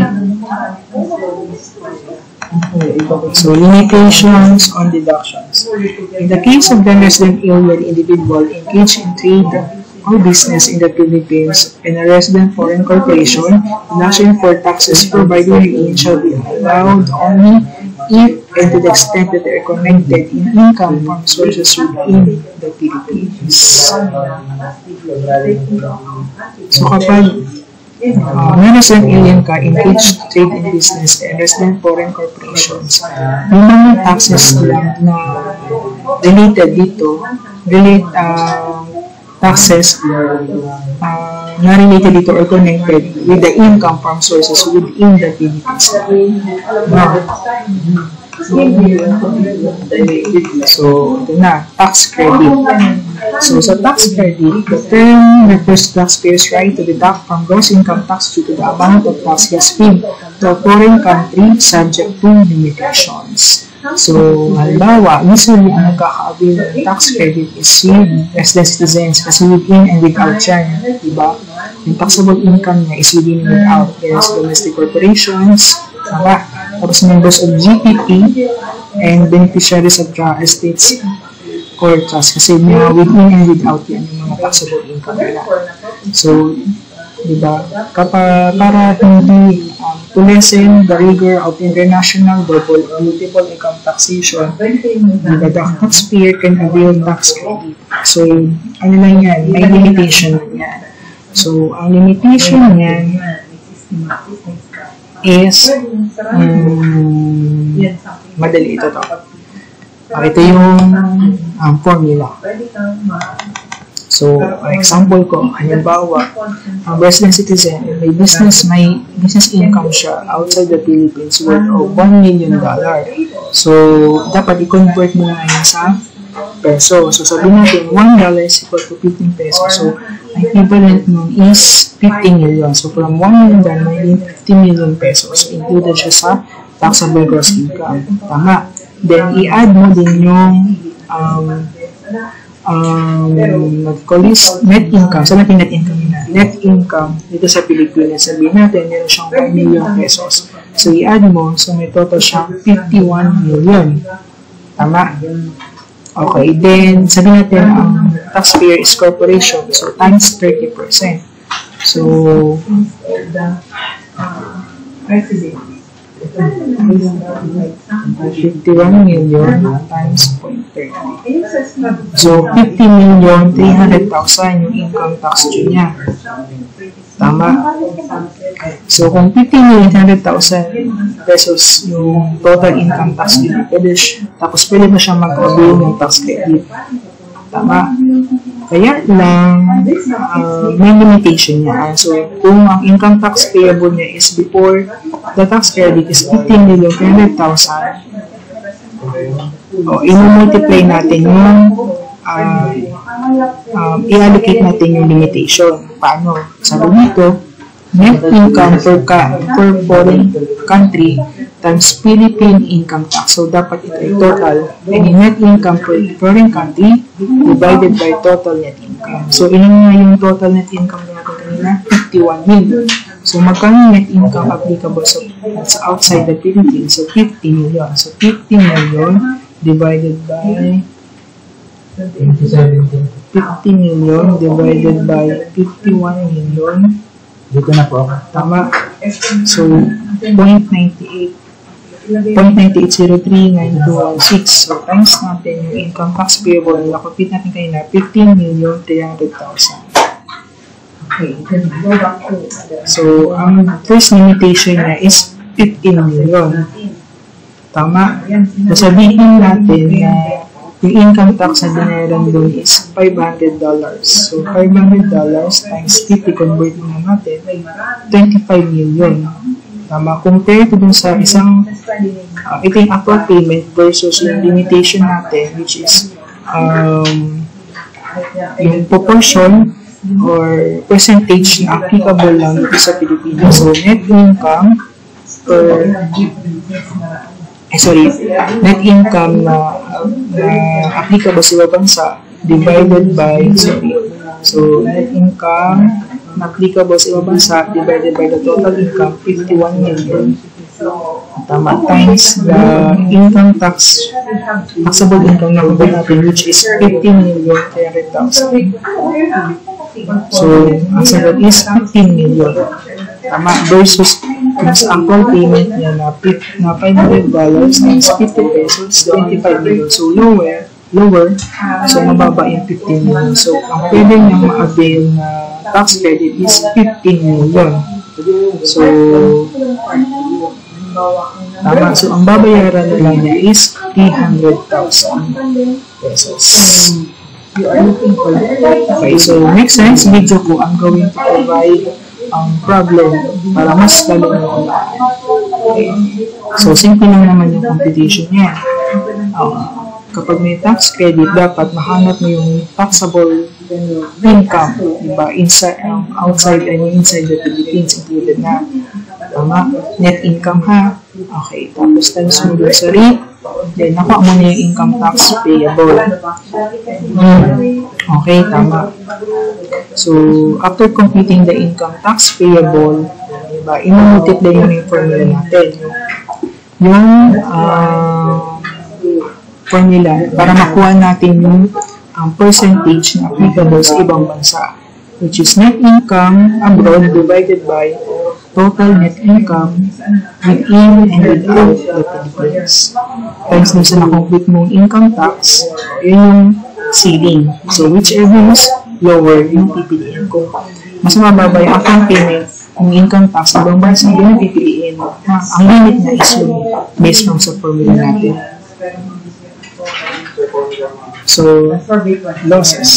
So, limitations on deductions. In the case of the resident alien individual engaged in trade or business in the Philippines and a resident foreign corporation, deduction for taxes provided herein shall be allowed only if and to the extent that they are connected in income from sources within the Philippines. So, kapag Uh, may resident alien ka, engaged trade in business, and resident foreign corporations, yung mga taxes lang na related dito, relate, uh, taxes uh, na related dito or connected with the income from sources within the Philippines. Now, so, ito na, tax credit. So, sa tax credit, the term refers to taxpayers' right to deduct from gross income tax due to the amount of tax paid to a foreign country subject to limitations. So, halimbawa, usually ang nagkaka-avail ng tax credit is yung resident citizens kasi within and without yan, diba? Yung taxable income niya is within and without. There's domestic corporations, diba? Tapos members of G P P and beneficiaries of estates or trust kasi mga within and without yan yung mga taxable income nila. So, diba, kapag para hindi um, to lessen the rigor of international double multiple income taxation, diba, the taxpayer can avail tax credit. So, ano lang yan, may limitation yan. So, ang limitation yan is um, madali ito to. Uh, ito yung um, formula. So, uh, example ko, halimbawa, ang resident citizen, may business, may business income siya outside the Philippines worth of one million dollars. So, dapat i-convert mo na yun sa peso. So, sabihin natin, one dollar is equal to fifteen pesos. So, equivalent nun is fifty million. So, from one million dollars, may fifty million pesos. So, included siya sa taxable gross income. Tama. Then, i-add mo din yung um, um, call this net income. Saan natin net income na? Net income dito sa Pilipinas. Sabihin natin, meron siyang one million pesos. So, i-add mo. So, may total siyang fifty-one million. Tama? Okay. Then, sabihin natin, ang taxpayer is corporation. So, times thirty percent. So, fifty-one million times zero point three zero. So, fifty million three hundred thousand yung income tax due niya. Tama? So, kung fifty million three hundred thousand pesos yung total income tax due, pwede, tapos pwede mo siyang mag-avail ng tax credit. Tama? Kaya lang, uh, may limitation niya. So, kung ang income tax payable niya is before the tax credit is fifteen million three hundred thousand, o, i-multiply natin yung, uh, um, i-allocate natin yung limitation. Paano? Sabi dito, net income per, ka, per foreign country times Philippine income tax. So, dapat ito ay total. And net income per foreign country divided by total net income. So, ilan nga yung total net income natin kanina? fifty-one million. So, magkano net income applicable sa, sa outside the Philippines? So, fifty million. So, fifty million divided by fifty million divided by fifty-one million. Dito na po ako. Tama. So, zero point nine eight zero point nine eight zero three nine two one six. So, times natin yung income tax payable na nakapit natin kanina, fifteen million three hundred thousand. Okay. So, ang first limitation niya is fifteen million. Tama. So, sabihin natin na yung income tax na binayaran doon is five hundred dollars. So, five hundred dollars times fifty, convert mo natin, twenty-five million. Tama. Compare to dun sa isang, uh, ito yung actual payment versus yung limitation natin, which is um, yung proportion or percentage na applicable lang dito sa Pilipinas. So, net income per Eh, sorry, net income na, na applicable sa ibang bansa divided by, sorry, so net income na applicable sa ibang bansa divided by the total income, fifty-one million. Tama, times the income tax, taxable income na mabay natin, which is fifteen million three hundred thousand. So, ang sagot is fifteen million. Tama, versus yung sa actual payment niya na, na five hundred dollars times fifty pesos, twenty-five million. So, lower, lower. So, mababa yung fifteen million. So, ang pwede niyang ma-avail na tax credit is fifteen million. So, tama. So, ang babayaran na lang niya is three hundred thousand pesos. Okay, so next next video ko, I'm going to provide ang um, problem para mas lalo na unahan. Okay. So, simple lang naman yung computation niya. Uh, kapag may tax credit, dapat mahanap mo yung taxable income, diba? Inside, um, outside and inside the Philippines included na. Tama? Net income ha. Okay. Tapos, times mo doon sa rate. Then, nakuha mo na yung income tax payable. Hmm. Okay, tama. So, after computing the income tax payable, diba, i-multiply mo yung formula natin. Yung uh, formula para makuha natin yung um, percentage na applicable sa ibang bansa, which is net income abroad divided by total net income within and without the Philippines. Times nung sa na-complete mong income tax, yun yung ceiling. So, whichever is lower, yung pipiliin ko. Mas mababa yung account payment, yung income tax, ibang bansa, yun yung pipiliin. Ha, ang limit na is yung based on sa formula natin. So, losses.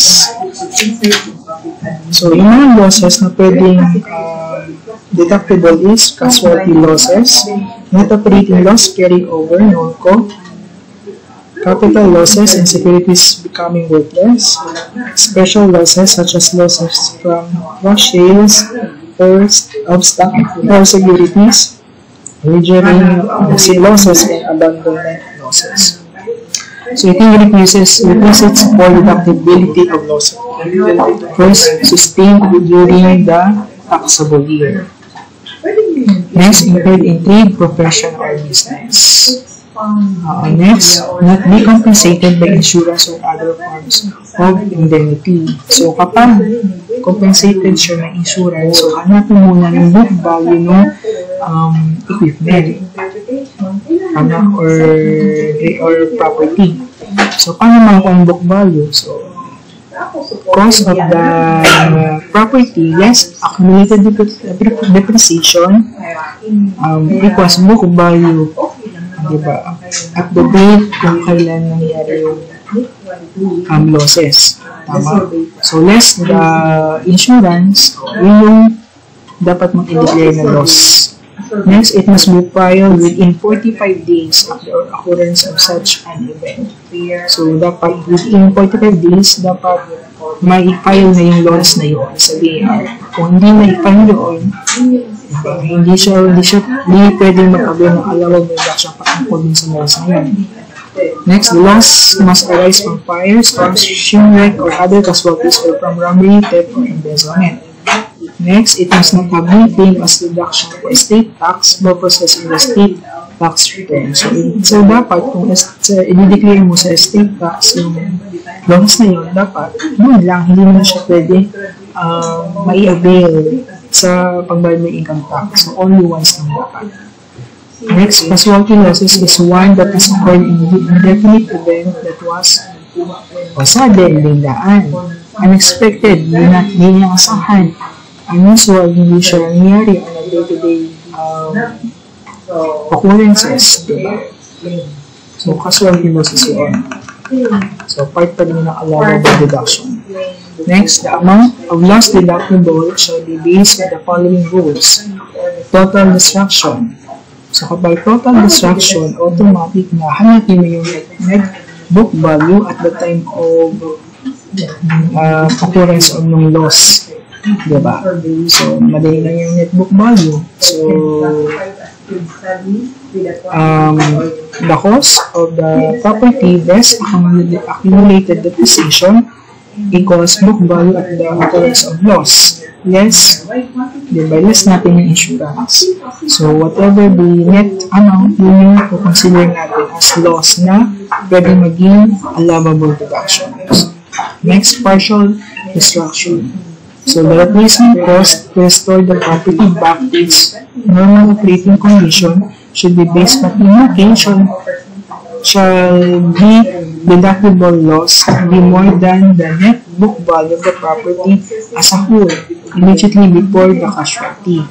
So, yung mga losses na pwedeng uh, deductible is casualty losses, net operating loss carrying over, non-co, capital losses and securities becoming worthless, special losses such as losses from lost sales or of stock or securities, wagering losses and abandonment losses. So, ito yung requisites, requisites for deductibility of losses. First, sustained during the taxable year. Next, incurred in trade, profession, or business. Uh, next, not be compensated by insurance or other forms of indemnity. So, kapag compensated siya ng insurance, so hanapin muna ng book value ng um, equipment ano, or, or property. So, paano mga ang book value? So, cost of the property less accumulated depreciation um, equals book value, diba? At the date kung kailan nangyari yung um, losses. Tama? So, less the insurance, yun yung dapat mong i-declare na loss. Next, it must be filed within forty-five days after occurrence of such an event. So, dapat within forty-five days, dapat may i-file na yung loss na yun sa D A R. Kung hindi na i-file yun, diba, hindi siya, hindi siya, hindi pwede mag-avail ng allowable reduction patungkol din sa loss na yun. Next, the loss must arise from fire, storms, shipwreck, or other casualties, or from robbery, theft, or embezzlement. Next, it must not have been claimed as deduction for state tax purposes in the state tax return. So, so dapat kung i-declare mo sa state tax yung loss na yun, dapat yun lang, hindi mo siya pwede uh, mai-avail sa pagbayad ng income tax. So, only once lang dapat. Next, casualty losses is one that is occurred in the indefinite event that was o sudden, biglaan, unexpected, hindi na niya asahan, unusual, hindi siya nangyari on a day-to-day um, occurrences. Diba? So, casualty losses yun. So, part pa din ng allowable deduction. Next, the amount of loss deductible shall be based on the following rules. Total destruction. So, kapag total destruction, automatic na hanapin mo yung net book value at the time of uh, occurrence of ng loss. Diba? So, madali lang yung net book value. So, um, the cost of the property less accumulated depreciation equals book value at the occurrence of loss. Less, diba, less natin yung insurance. So, whatever the net amount, yun yung consider natin as loss na pwede maging allowable deductions. Next, partial destruction. So, the replacement cost to restore the property back to its normal operating condition should be based on indication shall be deductible loss be more than the net book value of the property as a whole immediately before the casualty.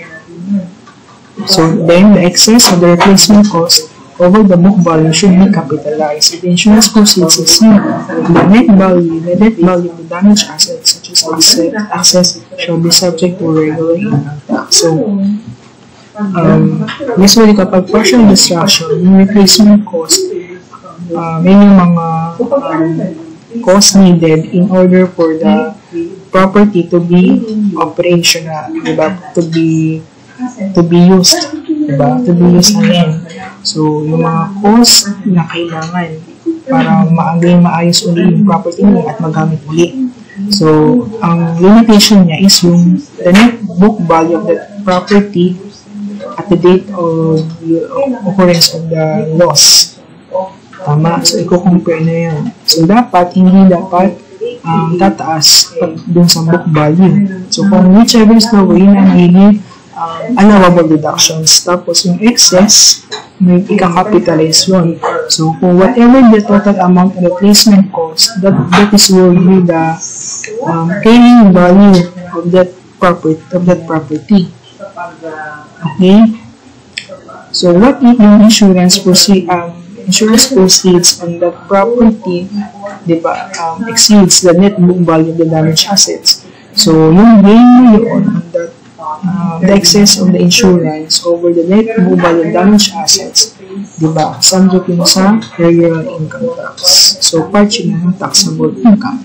So then the excess of the replacement cost over the book value should be capitalized. If the insurance proceeds exceed the net value, the net value of the damaged assets such as asset access shall be subject to regular income tax. So um, usually kapag partial destruction, yung replacement cost, uh, may yung mga um, cost needed in order for the property to be operational, diba? To be to be used, diba? To be used again. So, yung mga cost na kailangan para maagay maayos uli yung property niya at magamit uli. So, ang limitation niya is yung the net book value of the property at the date of the occurrence of the loss. Tama. So, i-compare na yun. So, dapat, hindi dapat um, tataas pag dun sa book value. So, kung whichever is the way na magiging um, allowable deductions. Tapos, yung excess, may ika-capitalize yun. So, kung whatever the total amount of replacement cost, that, that is will be the um, carrying value of that property, of that property. Okay? So, what if yung insurance proceed, um, insurance proceeds on that property, diba, um, exceeds the net book value of the damaged assets? So, yung gain mo yun on that, uh, the excess of the insurance over the net book value of damaged assets, diba, subject yun sa regular income tax. So, part yun ng taxable income.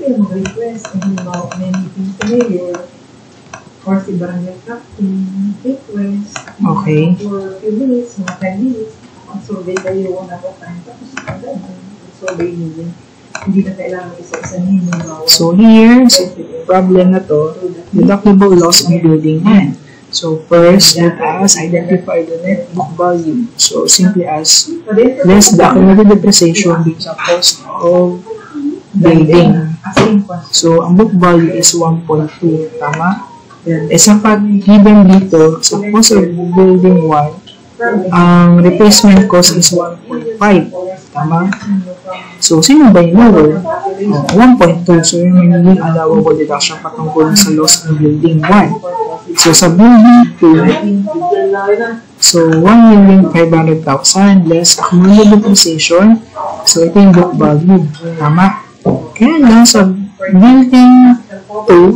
Okay. Survey kayo na po tayo tapos survey nyo hindi na kailangan isa-isa nyo. So here, so problem na to, deductible loss on building land. So first, let us identify the net book value. So simply as less the accumulated depreciation being the cost of building. So, ang book value is one point two. Tama? E sa pag-given dito, sa cost of building one, ang replacement cost is one point five. Tama? So, sino ba yung lower? Oh, one point two. So, yung magiging allowable deduction patungkol sa loss ng building one. So, sa building two, so, one million five hundred thousand less accumulated depreciation. So, ito yung book value. Tama? Kaya lang sa building two,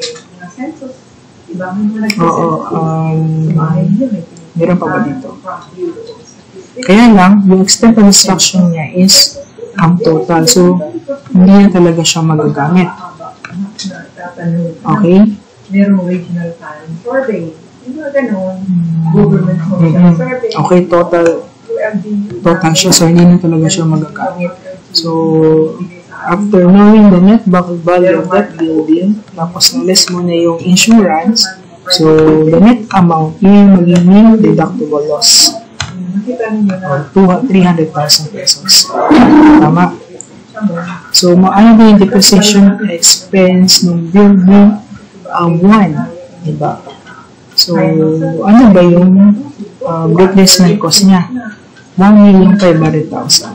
oo, um, meron pa ba dito? Kaya lang, yung extent of destruction niya is ang total. So, hindi na talaga siya magagamit. Okay? Merong regional plan survey. Yung mga ganon, government social survey. Okay, total total siya. So, hindi na talaga siya magagamit. So, after knowing the net value of that building, tapos na-less mo na yung insurance, so, the net amount, yun yung magiging deductible loss. Or three hundred thousand pesos. Tama? So, ano ba yung depreciation expense ng building um, one? Diba? So, ano ba yung um, replacement cost niya? one million five hundred thousand.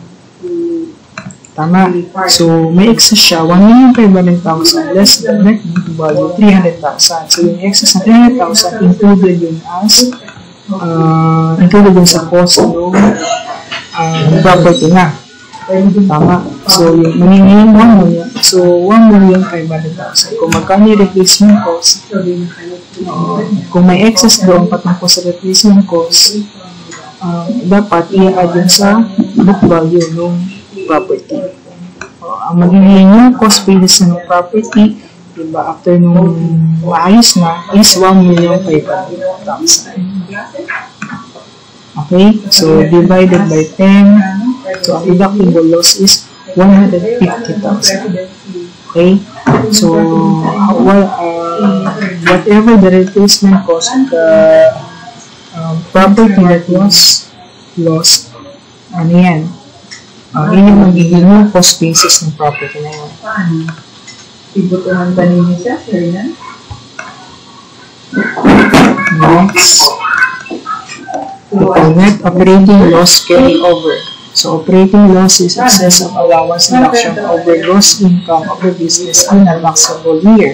Tama? So, may excess siya, one million five hundred thousand less the net value, three hundred thousand. So, yung excess na three hundred thousand included yun as uh, included yun sa cost ng uh, property na. Tama? So, yung magiging one million. So, one million five hundred thousand. Kung magkano yung replacement cost, uh, kung may excess doon patungkol sa replacement cost, uh, dapat i-add yun sa book value ng property. Uh, ang magiging yung cost basis ng property, diba, after nung maayos na, is one million five hundred thousand. Okay? So, divided by ten. So, ang deductible loss is one hundred fifty thousand. Okay? So, well, uh, whatever the replacement cost of the um, property that was lost, ano yan? Uh, yun yung magiging yung cost basis ng property na yun. Ibutuhan ba ninyo siya, sir, na? Next. Ito, net operating loss carry over. So, operating loss is excess of allowance deduction over gross income of the business in a taxable year.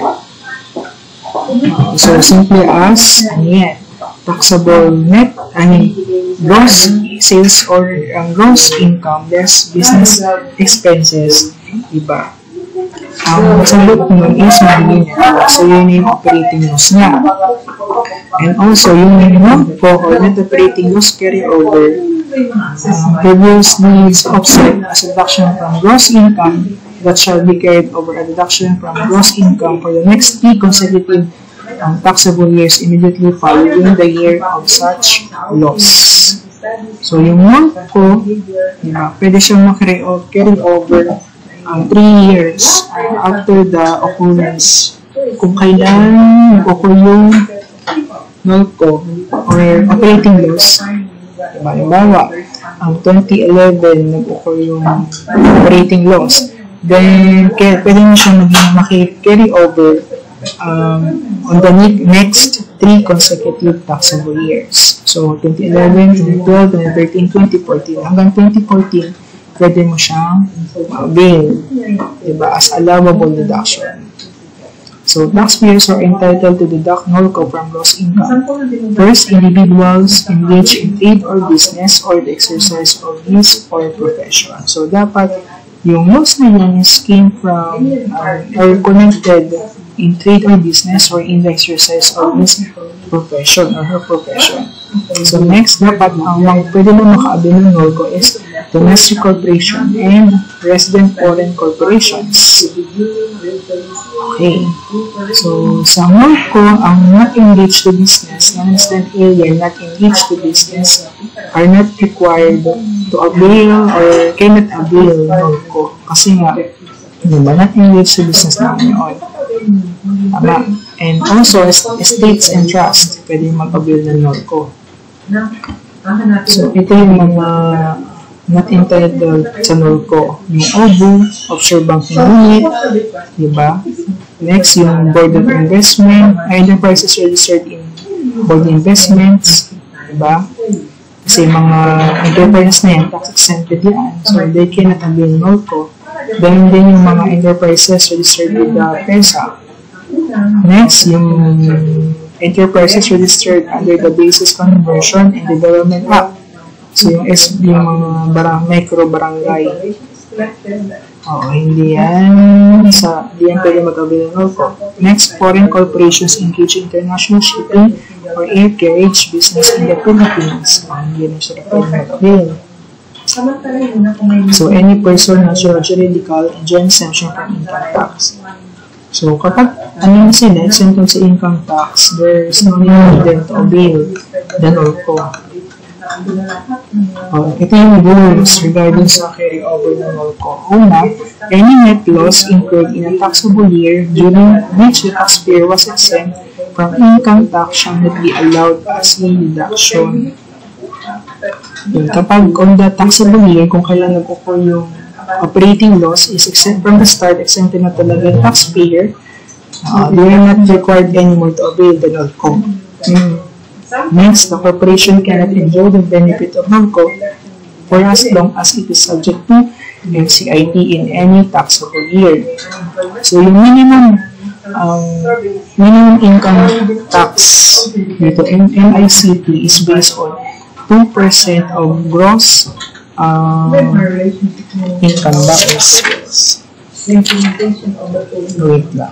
Uh, so, simply as, ano yan, taxable net, I mean, gross sales or um, gross income less business expenses, diba? Ang um, sagot nun is magiging net. So, yun yung operating loss niya. And also, yung minimum po or net operating loss carry over, Uh, previously is offset as a deduction from gross income that shall be carried over a deduction from gross income for the next three consecutive um, taxable years immediately following the year of such loss. So, yung month ko, diba, pwede siyang mag-carry over um, three years after the occurrence. Kung kailan occur yung month ko or operating loss, halimbawa, ang twenty eleven nag-occur yung operating loss, then kaya, pwede nyo siya maging maki-carry over um, on the next three consecutive taxable years. So, twenty eleven, twenty twelve, twenty thirteen, twenty fourteen, hanggang twenty fourteen, pwede mo siyang bill, diba, as allowable deduction. So, taxpayers are entitled to deduct NOLCO from gross income. First, individuals engaged in trade or business or the exercise of his or profession. So, dapat yung loss na yan is came from uh, or connected in trade or business or in the exercise of his profession or her profession. So, next, dapat ang mga pwede na makaabi ng NOLCO is domestic corporation and resident foreign corporations. Okay. So, sa NOLCO, ang not engaged to business, non-resident alien not engaged to business are not required to avail or cannot avail NOLCO. Kasi nga, hindi ba, not engaged to business naman yun. Tama. And also, estates and trust, pwede mag-avail ng NOLCO. So, ito yung mga not entitled sa NOLCO. Yung O B U, Offshore Banking Unit, diba? Next, yung Board of Investment, enterprises registered in Board Investments, diba? Kasi mga enterprises na yan, tax exempted yan, so they cannot avail NOLCO. Ganun din yung mga enterprises registered with the PESA. Next, yung enterprises registered under the Basis Conversion and Development Act. So, yung, S, yung mga barang, micro-barangay. Oo, hindi yan. Sa, hindi yan pwede mag-avail ng NOLCO. Next, foreign corporations engage in international shipping or air carriage business in the Philippines. Oh, hindi na sila pwede mag-avail. So, any person, natural, juridical, enjoy exemption from income tax. So, kapag ano na sila, exempted sa income tax, there's no need for them to avail the NOLCO. Oh, ito yung rules regarding sa carry-over ng NOLCO. Una, any net loss incurred in a taxable year during which the taxpayer was exempt from income tax shall not be allowed as a deduction. Yun, kapag on the taxable year, kung kailan nag-occur yung operating loss is exempt from the start, exempted na talaga yung taxpayer, uh, they are not required anymore to avail the NOLCO. Hmm. Next, the corporation cannot enjoy the benefit of NOLCO for as long as it is subject to M C I T in any taxable year. So, yung minimum um, minimum income tax dito, M I C T, is based on two percent of gross um, income. That is, yes. Wait lang.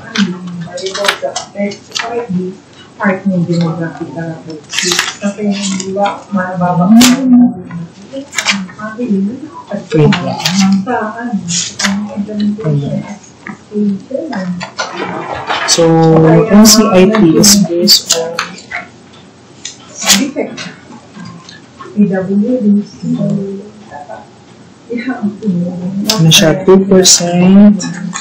Part ng demographic na natin. Kasi yung diba, mababa ko. Wait lang. So, M C I T is based on ano siya, two percent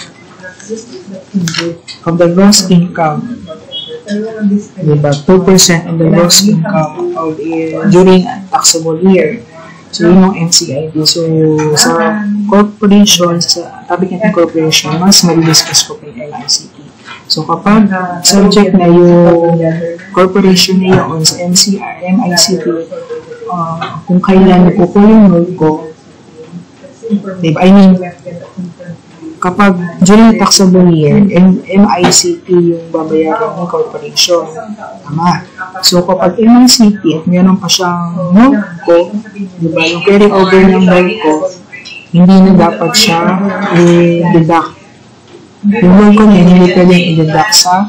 of the gross income. Diba? two percent of the gross income of a, during a taxable year. So, yun yung M C I T. So, sa corporation, sa topic ng corporation, mas mag-discuss ko pa yung M I C T. So, kapag subject na yung corporation na yun sa M C I, M I C T, uh, kung kailan nakukuha yung NOLCO, diba? I mean, kapag during taxable year, M I C T yung babayaran ng corporation. Tama. So, kapag M I C T at meron pa siyang NOLCO, diba, yung carry over ng NOLCO, hindi na dapat siya i-deduct. Yung NOLCO niya, hindi pwedeng i-deduct sa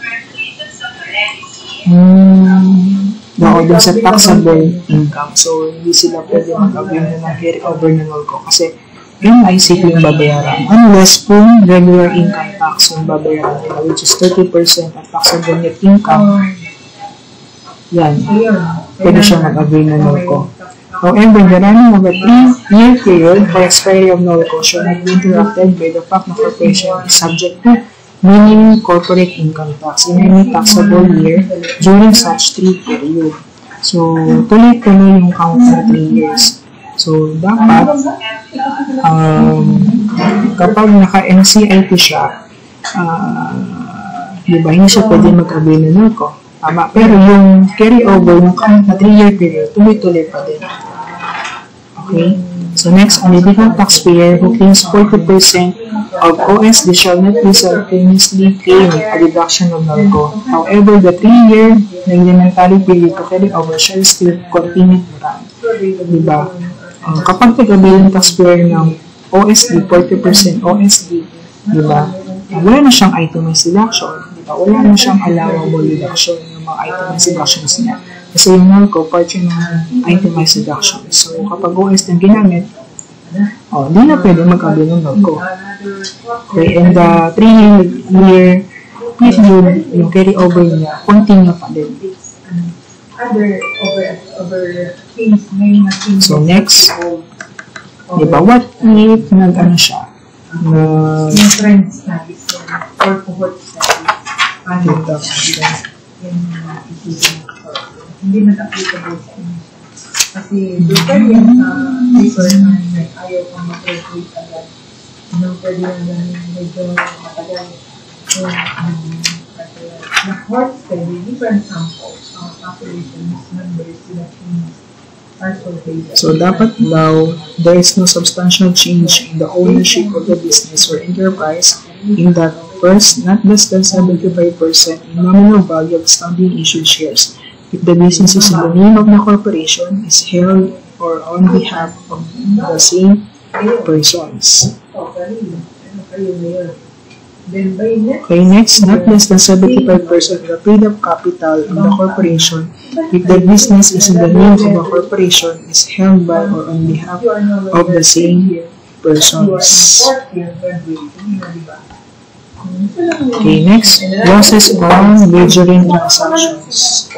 hmm, no, dun sa taxable income. So, hindi sila pwede mag-avail na ng carry over ng NOLCO kasi M I C T yung babayaran. Unless kung regular income tax yung babayaran nila, which is thirty percent of taxable net income, yan, pwede siya mag-avail ng NOLCO. However, the running of a three-year period for expiry of NOLCO should not be interrupted by the fact na corporation is subject to minimum corporate income tax in any taxable year during such three period. So, tuloy-tuloy yung count na three years. So, dapat, um, kapag naka-M C I T siya, uh, di ba, hindi siya pwede mag-avail ng NOLCO. Tama. Pero yung carry-over, yung count na three-year period, tuloy-tuloy pa din. Okay? So, next, an individual taxpayer who claims forty percent of O S D shall not be simultaneously claim a deduction of NOLCO. However, the three-year reglementary period to carry over shall still continue to run. Di ba? Uh, kapag nag-avail ng taxpayer ng O S D, forty percent O S D, di ba? Uh, wala na siyang itemized deduction, di ba? Wala na siyang allowable deduction yung mga itemized deductions niya. Kasi yung NOLCO, part yun ng itemized deduction. So, kapag O S D ang ginamit, oh, di na pwede mag-avail ng NOLCO. Okay, and the three-year period, yung carry over niya, continue pa din. Other over over things may not. So next, di ba, what if nag-ano siya? Nag... Yung trends natin or cohort natin. Paano? Hindi na applicable sa inyo. Kasi doon ka rin sa paper na ayaw kang mag-graduate agad. Ano pwede lang ganun, medyo matagal. So, na court study, different samples of populations, numbers, elections, are surveyed. So, dapat daw, there is no substantial change in the ownership of the business or enterprise in that first, not less than seventy-five percent in nominal value of standing issued shares. If the business is in the name of the corporation, is held or on behalf of the same persons. Okay, next, not less than seventy-five percent of the paid-up capital of the corporation, if the business is in the name of the corporation, is held by or on behalf of the same persons. Okay, next, losses on wagering transactions.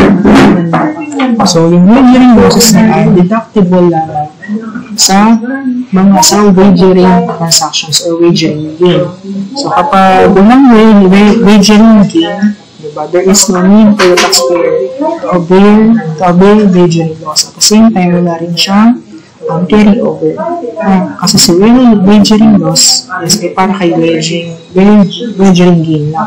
So, yung wagering losses na ay deductible lamang sa mga sa wagering transactions or wagering gain. So, kapag walang wagering gain, diba, there is no need for the taxpayer to avail, to avail wagering loss. At the same time, wala rin siyang um, carry over. Uh, kasi si wagering loss is eh, para kay wagering, wagering gain lang.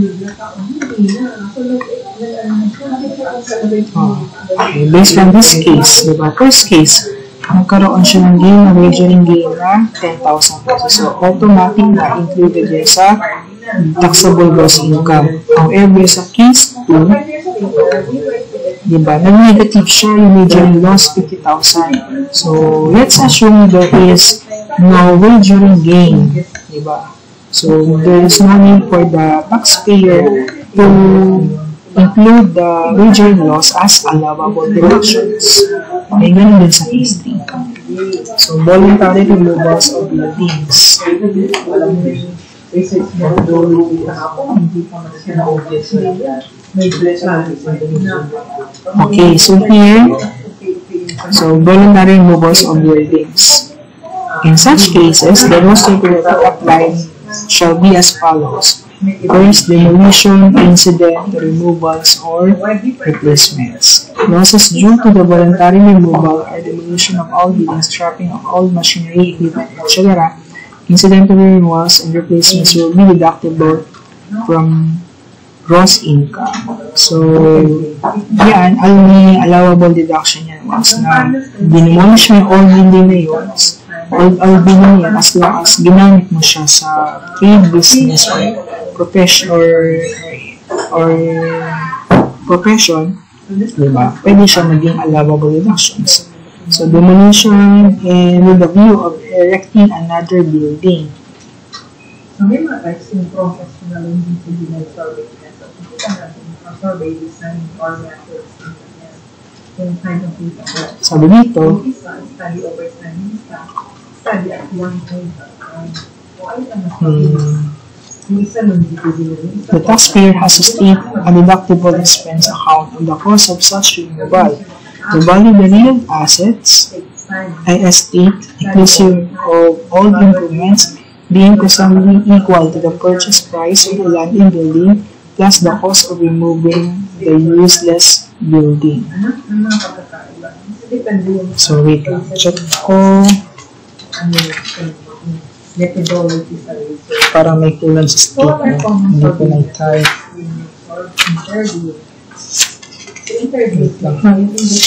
Oh, okay, based on this case, diba, first case, nagkaroon siya ng gain na wagering gain na ten thousand pesos. So, automatic na included yun sa taxable gross income. However, sa case two, diba, nag-negative siya yung wagering loss fifty thousand. So, let's assume there is no wagering gain. Diba? So, there is no need for the taxpayer to include the wagering loss as allowable deductions. Okay, ganun din sa case three. So, voluntary removals of buildings. Okay, so here, so voluntary removals of buildings. In such cases, the loss regulatory applied shall be as follows. First, demolition, incident, removals, or replacements. Losses due to the voluntary removal are demolition of all buildings, scrapping of all machinery, equipment, et cetera. Incidental removals and replacements will be deductible from gross income. So, yan, only allowable deduction yan once na demolish mo yung all building na yun, all, all building yan, as long as ginamit mo siya sa paid business or profession or, or profession, diba? Pwede siya maging allowable deductions. So, demolition and with the view of erecting another building. So, may mga types yung professional and individual survey method. Kita natin yung survey design or methods yung kind of data. Sabi dito, study over study, study at one point. O ay ano, the taxpayer has to state a deductible expense account on the cost of such removal. The value of the real assets, I estate, inclusive of all improvements, being presumably equal to the purchase price of the land and building, plus the cost of removing the useless building. So wait lang, check ko. Para may kulang sa statement, hindi ko na-type. Wait lang ha.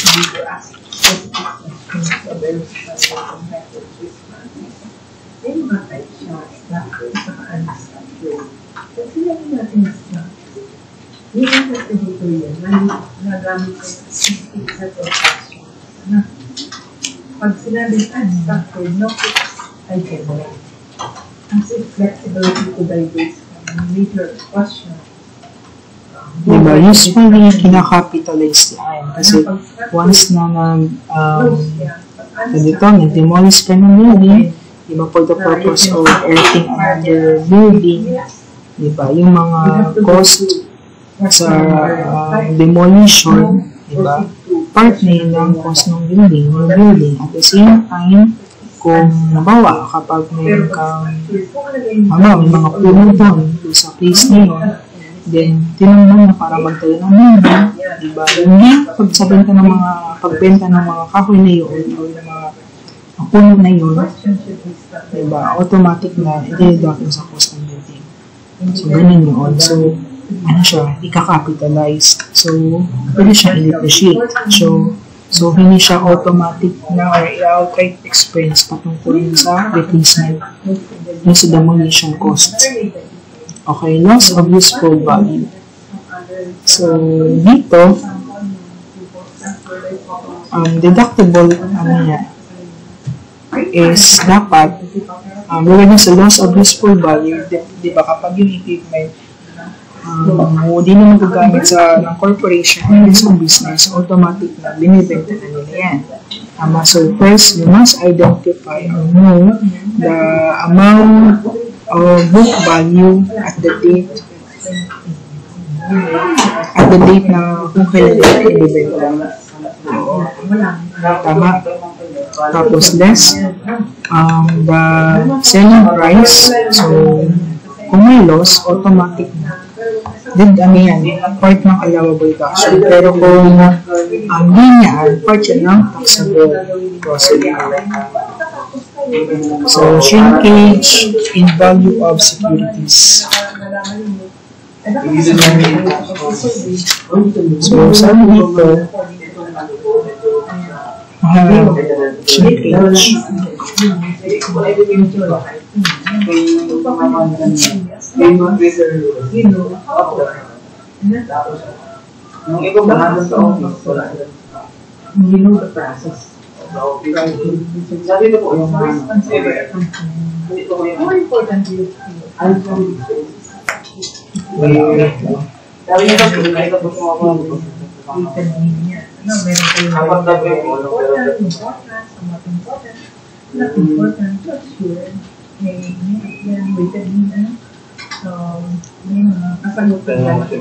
Pag sinabing unstructured, no item. Kasi flexibility to diverse major question. Diba, usually kinakapitalize yan. Kasi once na nag, um, dito, nag-demolish ka ng building, diba, for the purpose of erecting another building, diba, yung mga cost sa uh, demolition, diba, part na yun ang cost ng building, ng building. At the same time, kung nabawa, kapag mayroon kang, ano, may mga puno doon sa place na yun, then tinanong na para magtayo ng mundo, diba? Hindi pagsabenta ng mga, pagbenta ng mga kahoy na yun, o yung mga puno na yun, diba? Automatic na i-deduct sa cost ng building. So, ganun yun. So, ano siya, ika-capitalize. So, pwede siya i-depreciate. So, so hindi siya automatic na or outright expense patungkol sa replacement yung sa demolition cost. Okay, loss of useful value. So, dito, um, deductible, ano niya, is dapat, um, regarding sa loss of useful value, di, di ba kapag yung equipment, um, hindi na magagamit sa ng corporation or sa business, automatic na binibenta na nila yan. Um, so, first, you must identify or know the amount of book value at the date at the date na kung kailan ito ibibenta. Tama. Tapos less um, the selling price. So, kung may loss, automatic na. Then, ano yan, part ng allowable deduction. Pero kung ang um, linear, part yan ng taxable grocery. So, shrinkage in value of securities. So, sabi dito, uh, shrinkage. Nung ikaw ba sa office, wala yan. You know the process. Sabi ito po yung more importantly, I'll probably sabi nito po, ito po sumama no, meron kayo important, important, somewhat important, not important, but sure, may yan, waited din, ano? So, may mga kasagutan na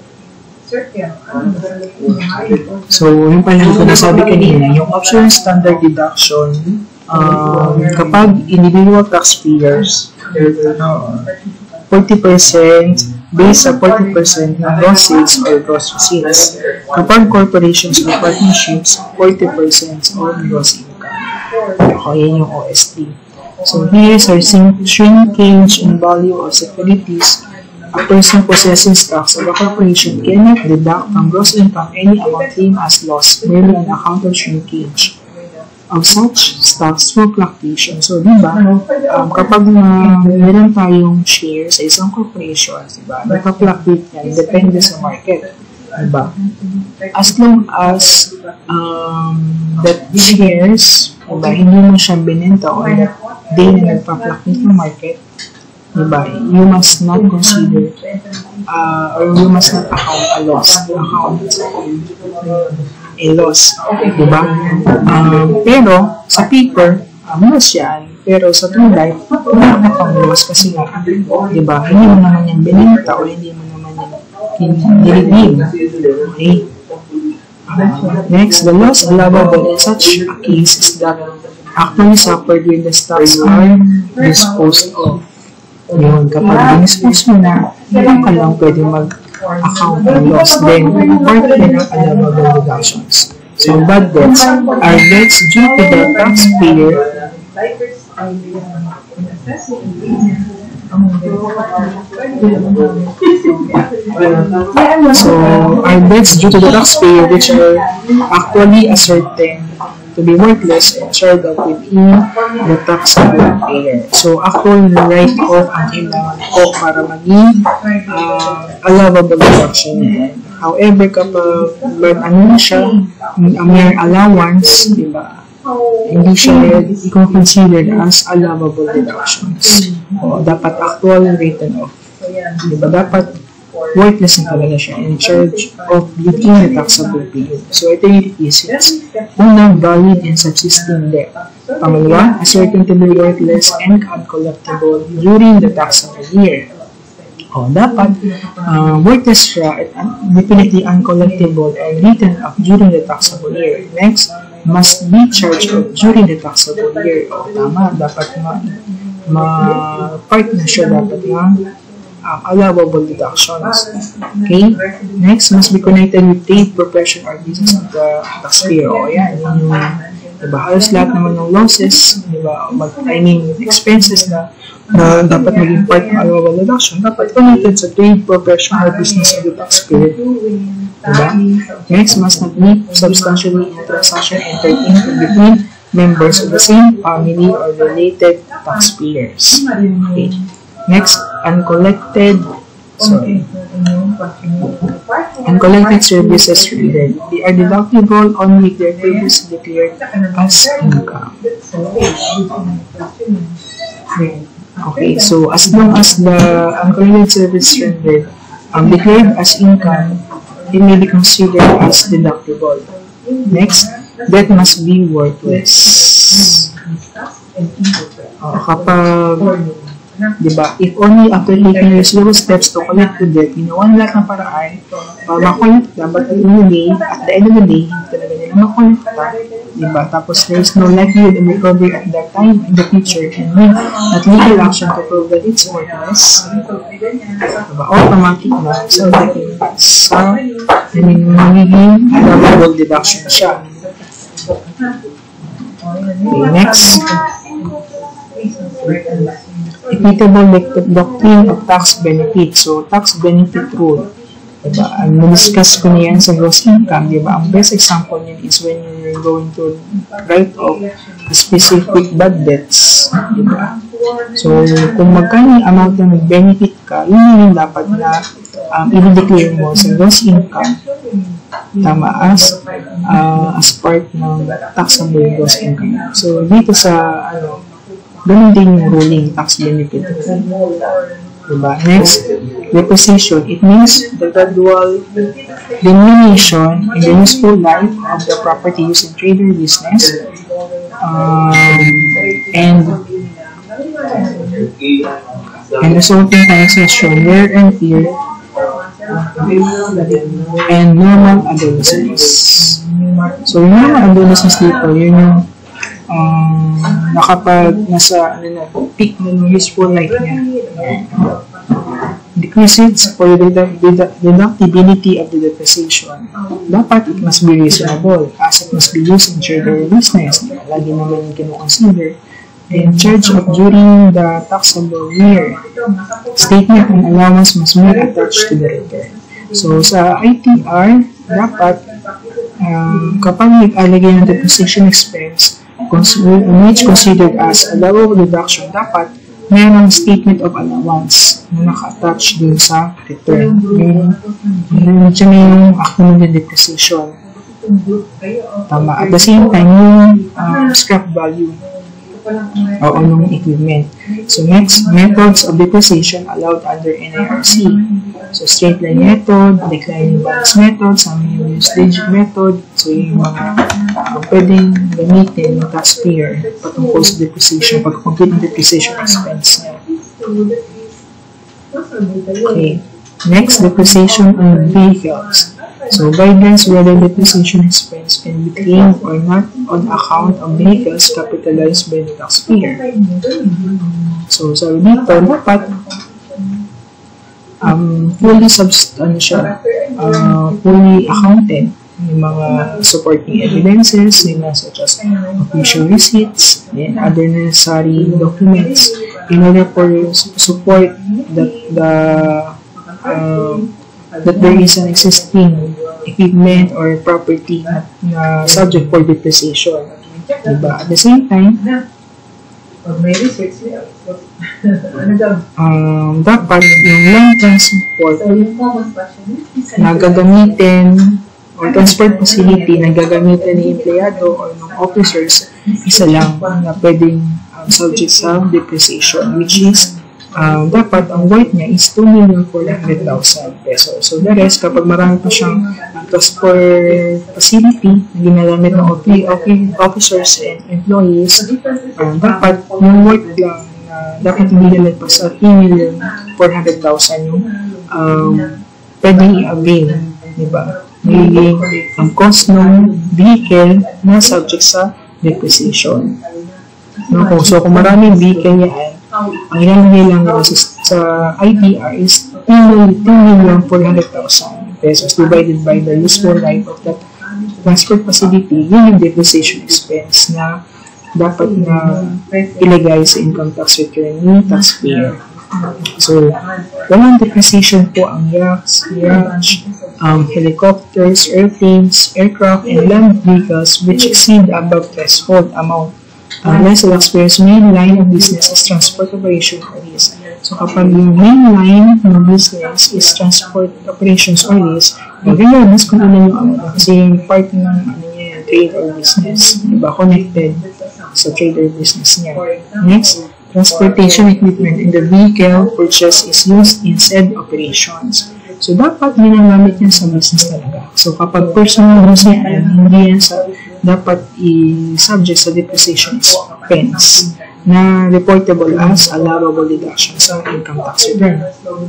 So, yung pala ko nasabi kanina, yung optional standard deduction, um, kapag individual taxpayers, ano, forty percent based sa forty percent ng gross sales or gross receipts. Kapag corporations or partnerships, forty percent on gross income. Okay, yan yung O S T. So, here's our shrinkage in value of securities. A person possessing stocks of a corporation cannot deduct from gross income any amount claimed as loss merely on account of shrinkage of such stocks through fluctuation. So, di ba, um, kapag uh, meron tayong shares sa isang corporation, di ba, naka-fluctuate yan, depende sa market. Di ba? As long as um, that shares, di ba, hindi mo siya binenta on that day na nagpa-fluctuate ng market, diba? You must not consider uh, or you must not account a loss. Account a loss. Diba? Um, pero, sa paper, um, loss yan. Pero sa true life, wala ka pang loss kasi nga, diba? Hindi mo naman yan binenta o hindi mo naman yan nilibig. Okay? Uh, next, the loss allowable in such a case is that actually suffered when the stocks are disposed of. Yun, kapag dispose mo na, hindi ka lang pwede mag-account ng loss. Then, part din ang allowable deductions. So, bad debts are debts due to the taxpayer. So, are debts due to the taxpayer which are actually ascertained to be worthless and shared up within the taxable payer. So, ako yung write-off ang kailangan ko para maging uh, allowable deduction. However, kapag ano na siya, a mere allowance, di ba, hindi siya i-considered as allowable deductions. O, dapat actual written off. Di ba, dapat worthless na talaga siya in charge of within the taxable period. So, ito yung requisites. Unang, valid and subsisting debt. Pangalawa, ascertain to be worthless and uncollectible during the taxable year. O, dapat uh, worthless siya at definitely uncollectible and written off during the taxable year. Next, must be charged off during the taxable year. O, tama, dapat ma, ma part na siya dapat na um, allowable deductions. Okay? Next, must be connected with paid profession or business of the taxpayer. O yan, yun yung, diba, halos lahat naman ng losses, diba, mag, I mean, expenses na na dapat maging part ng allowable deduction, dapat connected sa trade, profession, or business of the taxpayer. Diba? Next, must not meet substantially in transaction entered into between members of the same family or related taxpayers. Okay. Next, uncollected, sorry, uncollected services rendered. They are deductible only if they are previously declared as income. Okay, so as long as the uncollected service rendered um, declared as income, it may be considered as deductible. Next, debt must be worthless. Oh, kapag, diba, if only after taking reasonable steps to collect the debt, ginawan lahat ng paraan para makolekta, dapat inulay, at the end of the day, hindi talaga nila makolekta, diba? Tapos there is no likelihood of recovery at that time in the future, and with not legal action to prove that it's worthless, diba, automatic na, so dating sa, I mean, magiging allowable deduction siya. Okay, next, equitable doctrine of tax benefit. So, tax benefit rule. Diba? Ang na-discuss ko na yan sa gross income. Diba? Ang best example yun is when you're going to write off a specific bad debts. Diba? So, kung magkano yung amount na benefit ka, yun yung dapat na um, i-declare mo sa gross income. Tama, as uh, as part ng taxable gross income. So, dito sa, ano, ganun din yung ruling tax benefit. Diba? Next, depreciation. It means the gradual diminution in the useful life of the property used in trade or business. Um, and and resulting taxation, wear and tear, and normal adolescence. So, yung normal adolescence dito, yun yung um, nakapag nasa ano na, peak ng useful life niya. Decreases for the deductibility of the depreciation. Dapat it must be reasonable, as it must be used in trade or business. Lagi naman yung kino-consider. And charge of during the taxable year. Statement and allowance must be attached to the return. So, sa I T R, dapat um, kapag nag-alagay ng depreciation expense, which considered as allowable deduction, dapat mayroong statement of allowance na naka-attach dun sa return. Yung, yung dyan yung accumulated depreciation. Tama. At the same time, yung um, scrap value o anong equipment. So next, methods of depreciation allowed under N I R C. So straight line method, declining balance method, some yung stage method. So yung mga uh, pwedeng gamitin ng taxpayer patungkol sa depreciation, pag-complete ng depreciation expense niya. Okay. Next, depreciation on vehicles. So, guidelines whether depreciation expense can be claimed or not on account of vehicles capitalized by the taxpayer. So, sabi dito, dapat um, fully subst ano siya, uh, fully accounted yung mga supporting evidences, yung such as official receipts and other necessary documents in order for support that the uh, that there is an existing equipment or property na, na subject for depreciation. Diba? At the same time, um, dapat yung land transport na gagamitin or transport facility na gagamitin ng empleyado or ng officers, isa lang na pwedeng um, subject sa depreciation, which is Um, dapat ang worth niya is two million four hundred thousand pesos. So the rest, kapag marami pa siyang uh, transport facility na ginagamit ng officers and employees, um, dapat yung worth lang uh, dapat hindi naman pa sa two million four hundred thousand yung um, pwedeng i-avail, diba? Magiging ang cost ng vehicle na subject sa depreciation. No? So kung maraming vehicle yan, ang ilalagay lang nila sa, sa I T R is two million four hundred thousand pesos divided by the useful life of that transport facility. Yun yung depreciation expense na dapat na ilagay sa income tax return ni taxpayer. So, walang depreciation po ang yachts, yachts, um, helicopters, airplanes, aircraft, and land vehicles which exceed above threshold amount unless the taxpayer's main line of business is transport operation or lease. So, kapag yung main line ng business is transport operations or lease, regardless kung ano yung ano, kasi yung part ng ano niya, trade or business, diba, connected sa trade or business niya. Next, transportation equipment in the vehicle purchase is used in said operations. So, dapat ginagamit yan sa business talaga. So, kapag personal use yan, hindi yan sa, dapat i-subject sa depreciation expense na reportable as allowable deduction sa income tax return.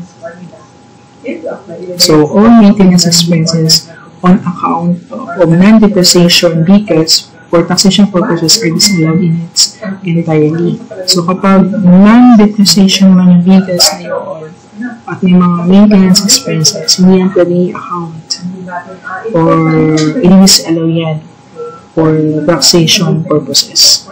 So, all maintenance expenses on account of non-depreciation vehicles for taxation purposes are disallowed in its entirely. So, kapag non-depreciation man yung vehicles na yun at may mga maintenance expenses, hindi yan pwede i-account or i-disallow yan for taxation purposes.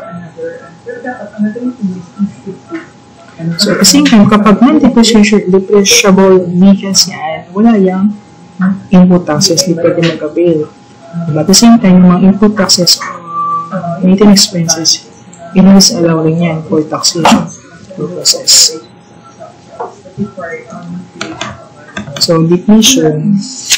So, at the same time, kapag non-depreciable vehicles yan, wala yung input taxes, di pwede mag-avail. But at the same time, yung mga input taxes Uh, maintenance expenses, i-disallow rin yan for taxation purposes. So, depletion.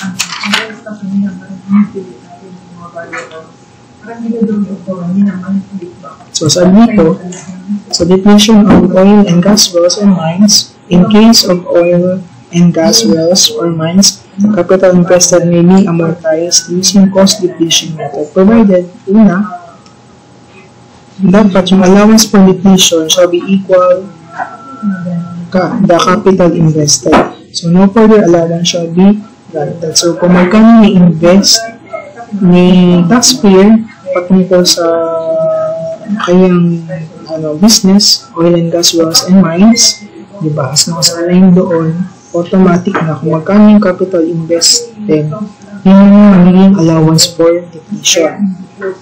So, sabi dito, so depletion of oil and gas wells and mines. In case of oil and gas wells or mines, capital invested may be amortized using cost depletion method, provided, una, dapat yung allowance for depletion shall be equal ka the capital invested. So, no further allowance shall be granted. So, kung magkano i-invest ni taxpayer patungkol sa kayang ano, business, oil and gas wells and mines, diba? As nakasalign doon, automatic na kung magkano yung capital invested, yun yung magiging allowance for depletion.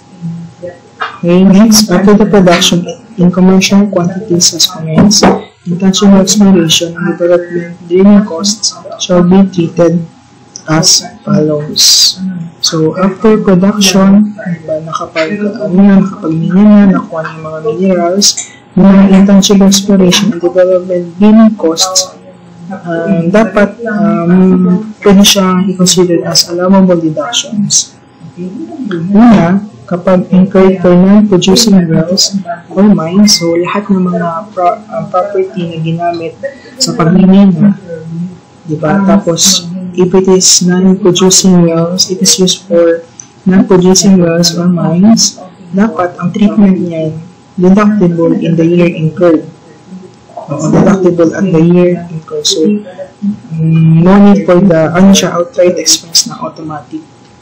Okay, next, after the production in commercial quantities has commenced, intentional exploration and development drilling costs shall be treated as follows. So, after production, diba, nakapag, ano na, nakapag-minya na, nakuha ng mga minerals, yung mga intentional exploration and development drilling costs, um, dapat um, pwede siyang i-consider as allowable deductions. Una, kapag incurred for non-producing wells or mines, so lahat ng mga pro, uh, property na ginamit sa pagmimina, diba? Tapos, if it is non-producing wells, it is used for non-producing wells or mines, dapat ang treatment niyan deductible in the year incurred. Uh, deductible at the year incurred. So, um, no need for the, ano siya, outright expense na automatic.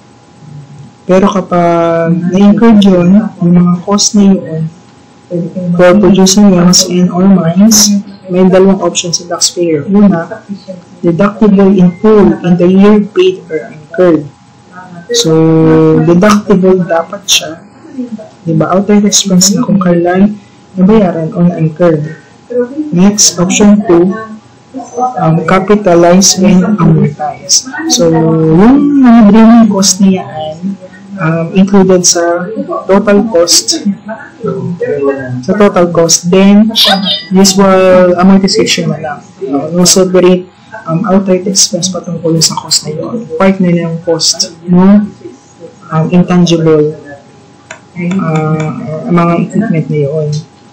Pero kapag na-incurred yun, yung mga cost na yun for producing wells and or mines, may dalawang options sa taxpayer. Una, deductible in full in the year paid or incurred. So, deductible dapat siya. Diba? Outright expense na kung kailan nabayaran o na-incurred. Next, option two, um, capitalize and amortize. So, yung mga drilling cost na yan, Um, included sa total cost sa total cost then usual amortization na lang, uh, no separate um, outright expense patungkol sa cost na yun, part na yung cost no um, intangible uh, mga equipment na yun.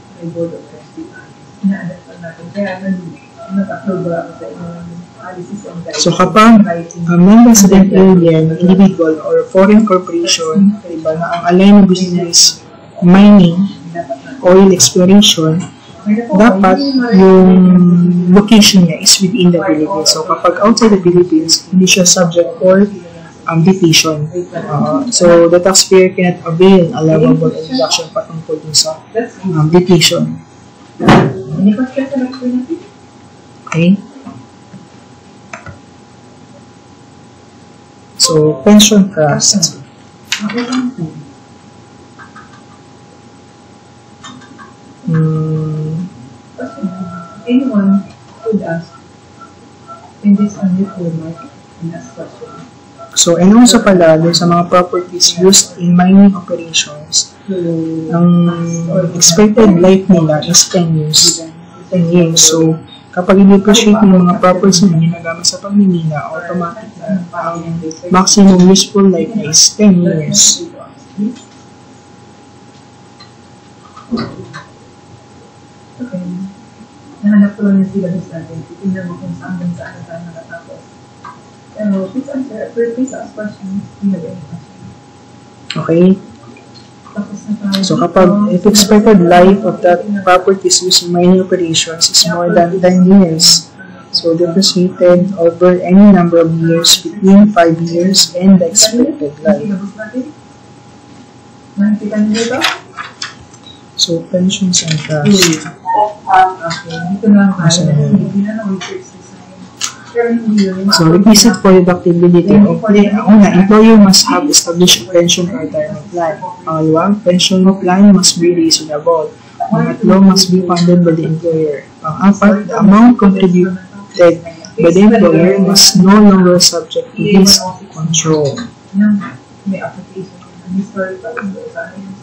So, kapag um, non-resident alien, individual, or foreign corporation, diba, na ang align na business, mining, oil exploration, dapat yung location niya is within the Philippines. So, kapag outside the Philippines, hindi siya subject for um, depletion. Uh, so, the taxpayer cannot avail allowable deduction patungkol dun sa um, depletion. Any questions about natin? Okay. So, pension trust. Hmm. Anyone could ask in this unusual market and ask questions. So, and also pala, dun sa mga properties used in mining operations, ang expected life nila is ten years. ten years. So, kapag i-depreciate yung mga properties na ginagamit sa pagmimina, automatic na ang maximum useful life na is ten years. Okay. Nahanap ko lang yung syllabus natin. Titignan mo kung saan din saan na tayo nakatapos. Pero please answer, please ask questions. Do you have any questions? Okay. Tapos na tayo. So kapag if expected life of that properties used in mining operations is more than ten years, so depreciated over any number of years between five years and the expected life. Nakikita niyo ito? So pensions and trust. Okay, dito lang tayo. Hindi na na-research design. So, requisite for deductibility of una, employer must have established a pension or retirement plan. Pangalawa, pension plan must be reasonable. Pangatlo, must be funded by the employer. Pang-apat, the amount contributed by the employer must no longer subject to his control. May application ng historical science.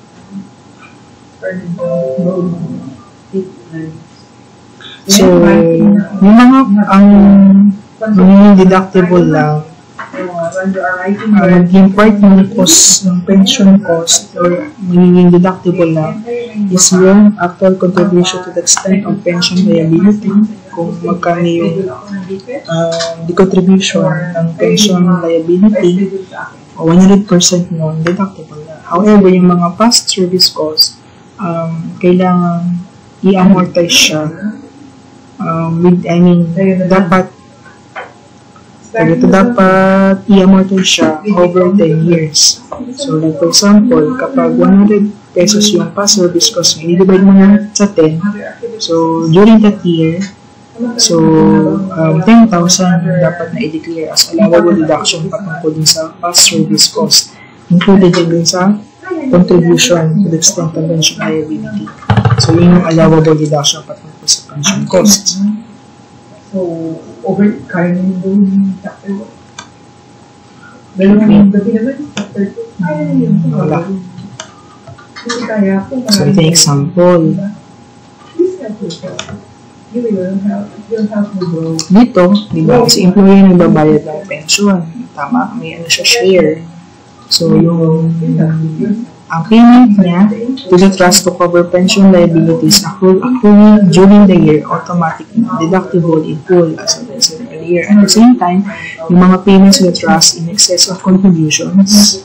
So, yung mga ang magiging deductible lang, uh, magiging part ng cost, ng pension cost, or magiging deductible lang, is yung actual contribution to the extent of pension liability, kung magkano yung uh, the contribution ng pension liability, one hundred percent nun, deductible na. However, yung mga past service cost, um, kailangan i-amortize siya. Um, with, I mean, dapat ito dapat i-amortize siya over ten years. So, like for example, kapag one hundred pesos yung past service cost, i-divide mo na sa ten. So, during that year, so, um, ten thousand dapat na i-declare as allowable deduction patungkol din sa past service cost. Included din sa contribution to the extent of pension liability. So, yun yung allowable deduction patungkol sa pension costs. So, over, kaya nyo yung chapter one. Dalawang gabi naman, chapter two. Kaya nyo yung wala. Kasi kaya po. So, ito yung example. Please help yourself. You will help. You'll help me grow. Dito, di ba, si employee nagbabayad ng pension. Tama, may ano siya share. So, yung ang payment niya to the trust to cover pension liabilities accruing during the year automatically deductible in full as I mentioned earlier. At the same time, yung mga payments to the trust in excess of contributions,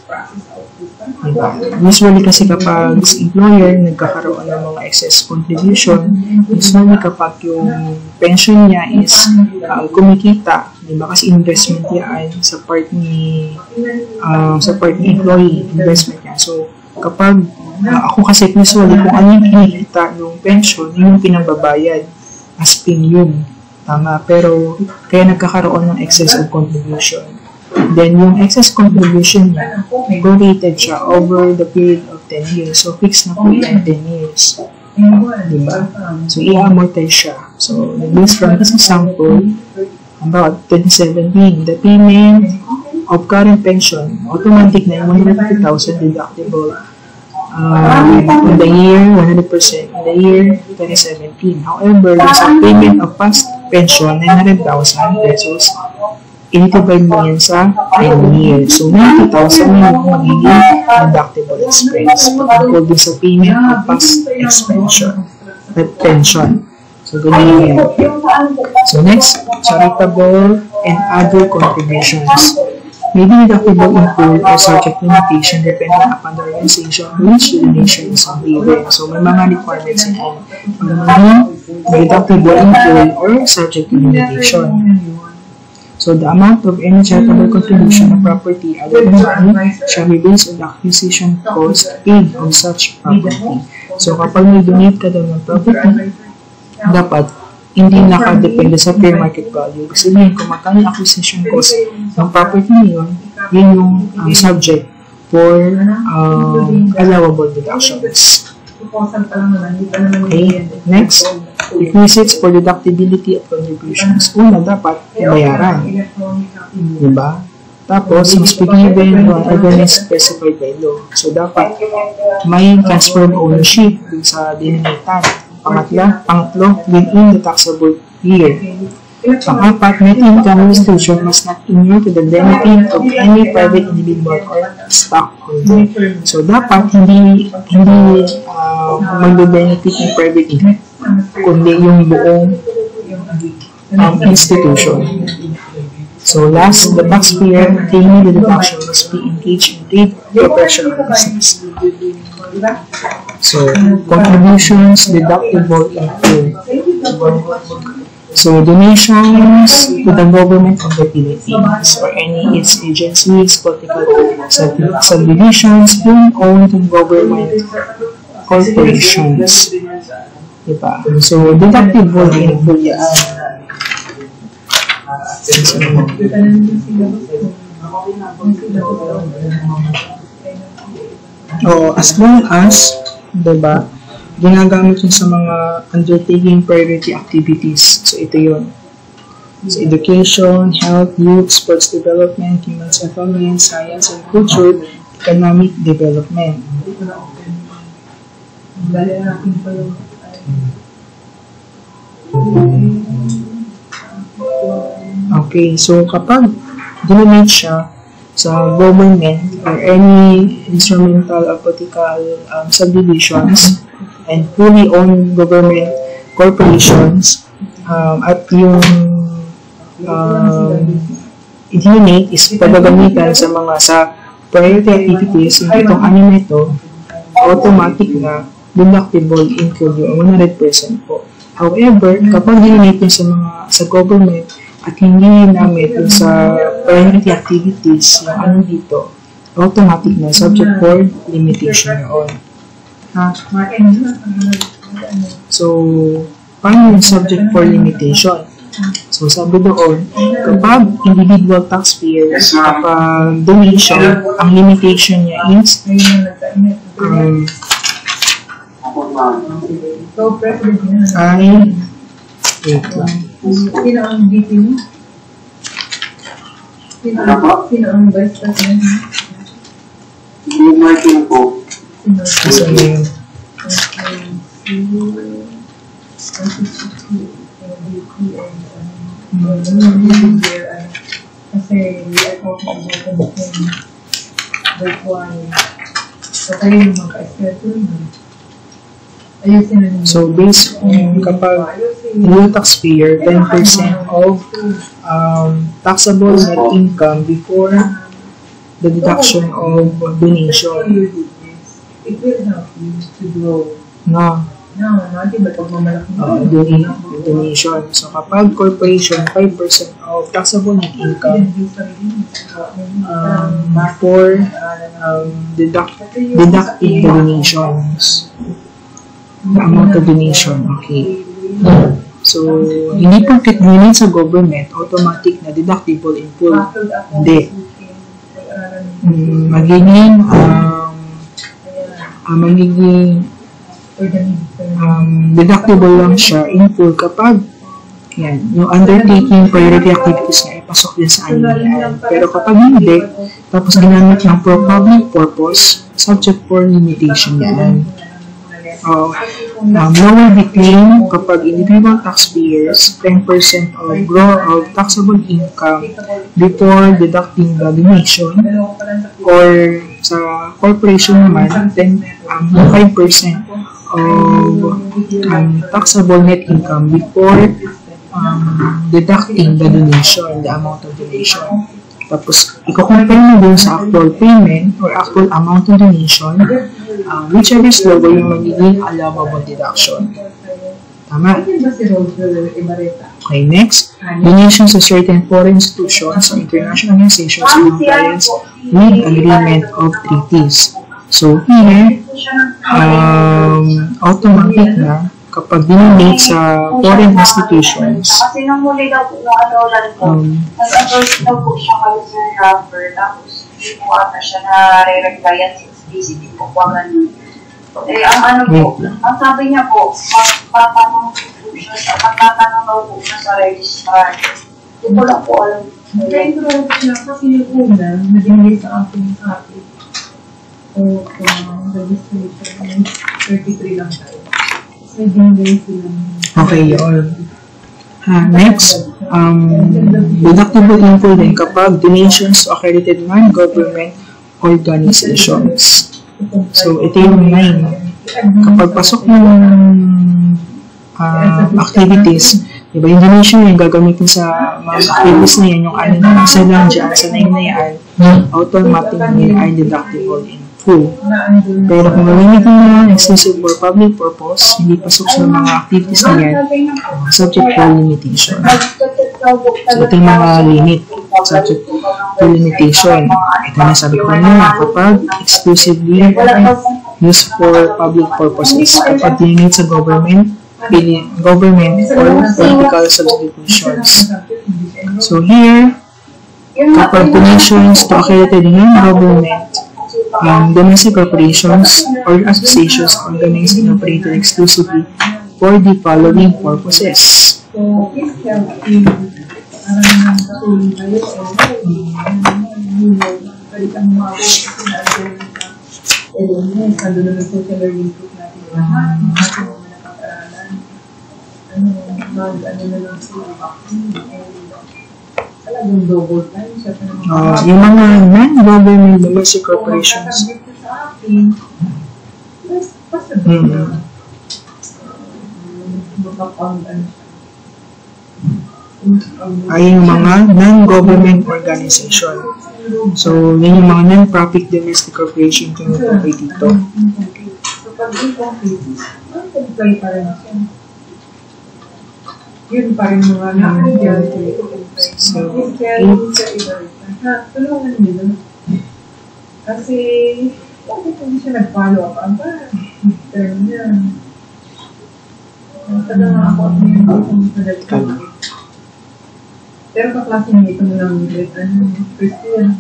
diba? Usually kasi kapag si employer nagkakaroon ng mga excess contribution, usually kapag yung pension niya is uh, kumikita, diba? Kasi investment yan sa part ni uh, sa part ni employee, investment niya. So, kapag uh, ako kasi usually kung ano yung kinikita yung pension, yun yung pinababayad as premium. Tama, pero kaya nagkakaroon ng excess of contribution. Then, yung excess contribution niya, prorated siya over the period of ten years. So, fixed na po yan ten years. Diba? So, i-amortize siya. So, based from this example, about twenty seventeen, the payment of current pension, automatic na yung one hundred fifty thousand deductible um, in the year, one hundred percent in the year twenty seventeen. However, there's a payment of past pension, nine hundred thousand pesos, i-divide mo yan sa ten years. So, ninety thousand yung magiging deductible expense patungkol din sa payment of past expension, pension. So, ganyan yan. So, next, charitable and other contributions. May be deductible in full or subject to limitation depending upon the organization which the donation is given. So, may mga requirements yan. Para maging deductible in full or subject to limitation. So, the amount of any charitable contribution of property other than money shall be based on the acquisition cost paid on such property. So, kapag may donate ka daw ng property, dapat hindi nakadepende sa fair market value. Kasi yun, kung magkano yung acquisition cost ng property niyon, yun yung um, subject for um, allowable deductions. Okay, next, requisites for deductibility of contributions. Una, dapat bayaran. Diba? Tapos, must be given or organized specified by law. So, dapat may transfer of ownership dun sa dinamitan. Pangatlo, pangatlo, within the taxable year. Pang-apat, net income restriction must not inure to the benefit of any private individual or stockholder. So, dapat hindi hindi uh, magbe-benefit ng private individual, kundi yung buong um, institution. So, last, the taxpayer obtaining the deduction must be engaged in trade, professional business. So, contributions deductible in full. So, donations to the government of the Philippines or any its agencies, political sub subdivisions, owned to government corporations. Diba? So, deductible in full yan. So, oh, as long as, diba, ginagamit yun sa mga undertaking priority activities. So, ito yun. So, education, health, youth, sports development, human settlement, science and culture, economic development. Okay, so kapag ginamit siya sa government or any instrumental or political um, subdivisions and fully owned government corporations, um, at yung um, unit is pagagamitan sa mga sa priority activities, yung itong ano nito, automatic na deductible in full yung one hundred percent po. However, kapag ginamit sa mga sa government at hindi ginamit sa priority activities, yung ano dito, automatic na subject for limitation yun. Ha? So, paano yung subject for limitation? So, sabi doon, kapag individual taxpayers, kapag donation, ang limitation niya is um, ay wait lang. Sino ang D P mo? Sino ang vice president mo? Yung marking po. Kasi yun. Kasi we are talking about the same. That's why so kayo yung magka-schedule mo. So, based on kapag real taxpayer, ten percent of um, taxable net income before the deduction of donation. It will help you to grow. No. No, natin ba pag mamalaki? Uh, donation. So, kapag corporation, five percent of taxable net income um, before um, deduct, deducting the donations. The amount of donation, okay. So, hindi porket ginamit sa government, automatic na deductible in full. Hindi. Um, magiging, um, uh, magiging um, deductible lang siya in full kapag yan, yung undertaking priority activities na ipasok din sa anilian. Pero kapag hindi, tapos ginamit lang for public purpose, subject for limitation yan. Uh, um, lower be claimed kapag individual taxpayers ten percent of gross of taxable income before deducting the donation, or sa corporation naman then um, five percent of um, taxable net income before um, deducting the donation, the amount of donation. Tapos, i-compare mo dun sa actual payment or actual amount of donation, uh, whichever is lower yung magiging allowable deduction. Tama? Okay, next. Donations to certain foreign institutions or international organizations in compliance with agreement of treaties. So, here, um, automatic na kapag dinonate sa foreign institutions, Kasi nung muli daw po, nung adolan ko, um, nag-adult daw po siya kayo sa rapper, tapos hindi po ata siya na-re-replyan since busy po po ganun. Eh, ang ano po, ang sabi niya po, magpapanong po siya sa, magtatanong daw po siya sa registrar. Hindi ko lang po alam. Nag-intro siya kasi yung una, naging sa akin sa akin. So, um, registration, thirty-three lang tayo. So, naging sila. okay, yun. Ha, next, um, deductible in full din kapag donations to accredited non-government organizations. So, ito yung nine. Kapag pasok ng uh, activities, diba, yung donation yung gagamitin sa mga activities na yan, yung ano na isa lang dyan, sa nine na yan, automatic na yan ay deductible in full. Pero kung gagamitin na exclusive for public purpose, hindi pasok sa mga activities na yan, uh, subject to limitation. So, ito yung mga limit, subject to limitation. Ito na sabi ko na kapag exclusively used for public purposes, kapag dinonate sa government, government or political substitutions. So here, kapag donations to accredited non-government, um, domestic corporations or associations organized and operated exclusively for the following purposes. So, please help in parang katulong kayo o pwede kang mga kasi na element, ano na social learning group natin lahat, natin mga nakaparalan, ano, mag, ano na lang sila, talagang double time siya. Uh, yung mga non-government domestic corporations. Sa akin, basta ba makapang ano siya. Ay yung mga non-government organization. So, yun yung mga non-profit domestic corporation kung ito dito. So, pag i-compete, mag-comply pa rin siya. Yun pa rin mga na-comply. So, tulungan nila. Kasi, bakit hindi siya nag-follow up? Aba, term niya. Taga nga ako at ngayon ako sa nag-follow. Pero kaklase nito mo lang ano, Christian.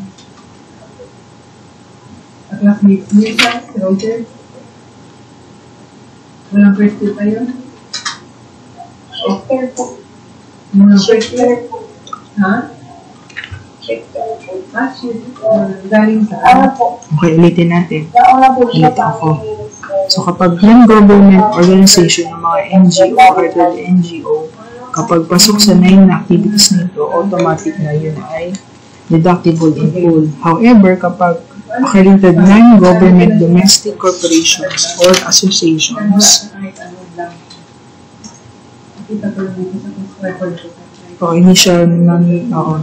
Kaklase niyo siya, si Roger. Walang Christian tayo? Shifter po. Walang Shifter Christian? po. Ha? Shifter po. Ah, shifter. Galing sa Ano po? okay, ulitin natin. Nauna po siya Ulit pa ako. So, kapag non-government organization ng mga N G O or N G O, kapag pasok sa nine na activities nito, automatic na yun ay deductible in full. However, kapag accredited non-government domestic corporations or associations, Kita ko lang dito sa record ko. o hindi siya non, oo,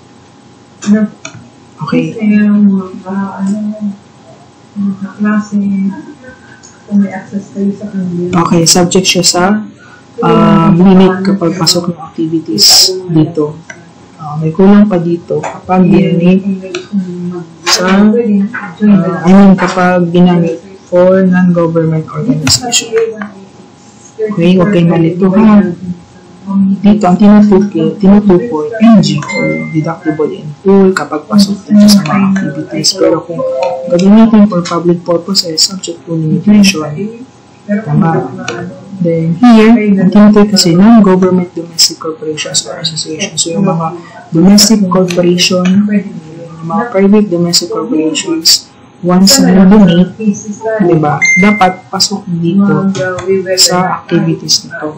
okay. Kasi yung mga, ano, mga klase, kung may access kayo sa kanila. Okay, subject siya sa um, limit kapag pasok ng activities dito. Uh, may kulang pa dito kapag ginamit sa, uh, I mean kapag ginamit for non-government organization. Okay, huwag kayong malito ha. Dito, ang tinutukoy, tinutukoy, N G O, deductible in full kapag pasok dito sa mga activities. Pero kung gagamitin for public purposes, subject to limitation, tama. Then here, ang tinutukoy kasi non-government domestic corporations or associations. So yung mga domestic corporation, yung mga private domestic corporations, once na donate, diba, dapat pasok dito sa activities nito.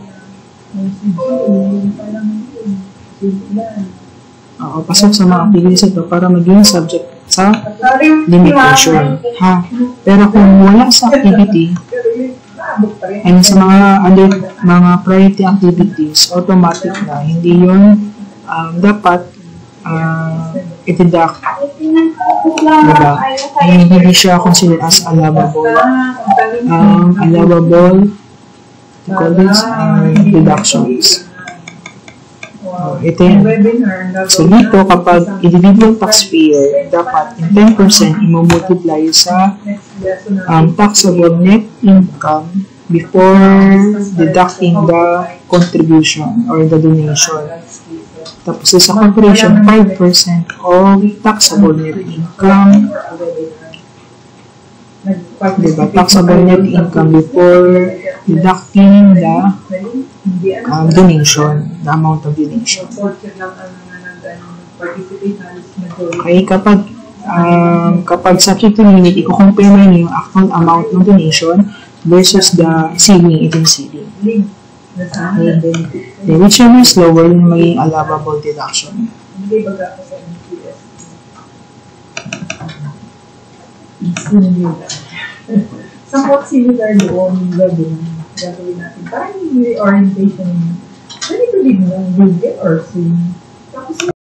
Oo, pasok sa mga activities ito para maging subject sa limitation. Ha? Pero kung wala sa activity, and sa mga under mga priority activities, automatic na, hindi yun um, dapat uh, itidak. Diba? Hindi siya considered as allowable. Um, allowable to call this uh, deductions. Uh, ito yun. So dito, kapag individual taxpayer, dapat yung ten percent imumultiply sa um, taxable net income before deducting the contribution or the donation. Tapos sa corporation, five percent of taxable net income. Diba? Taxable net income before deducting the um, donation, the amount of donation. Okay, kapag um, kapag subject to limit, i-compare mo yung actual amount ng donation versus the ceiling, ito yung ceiling. Okay. Then, whichever is lower, yung magiging allowable deduction. Somewhat similar doon gagawin gagawin natin. Parang yung orientation, pwede ko din yung or swim. Tapos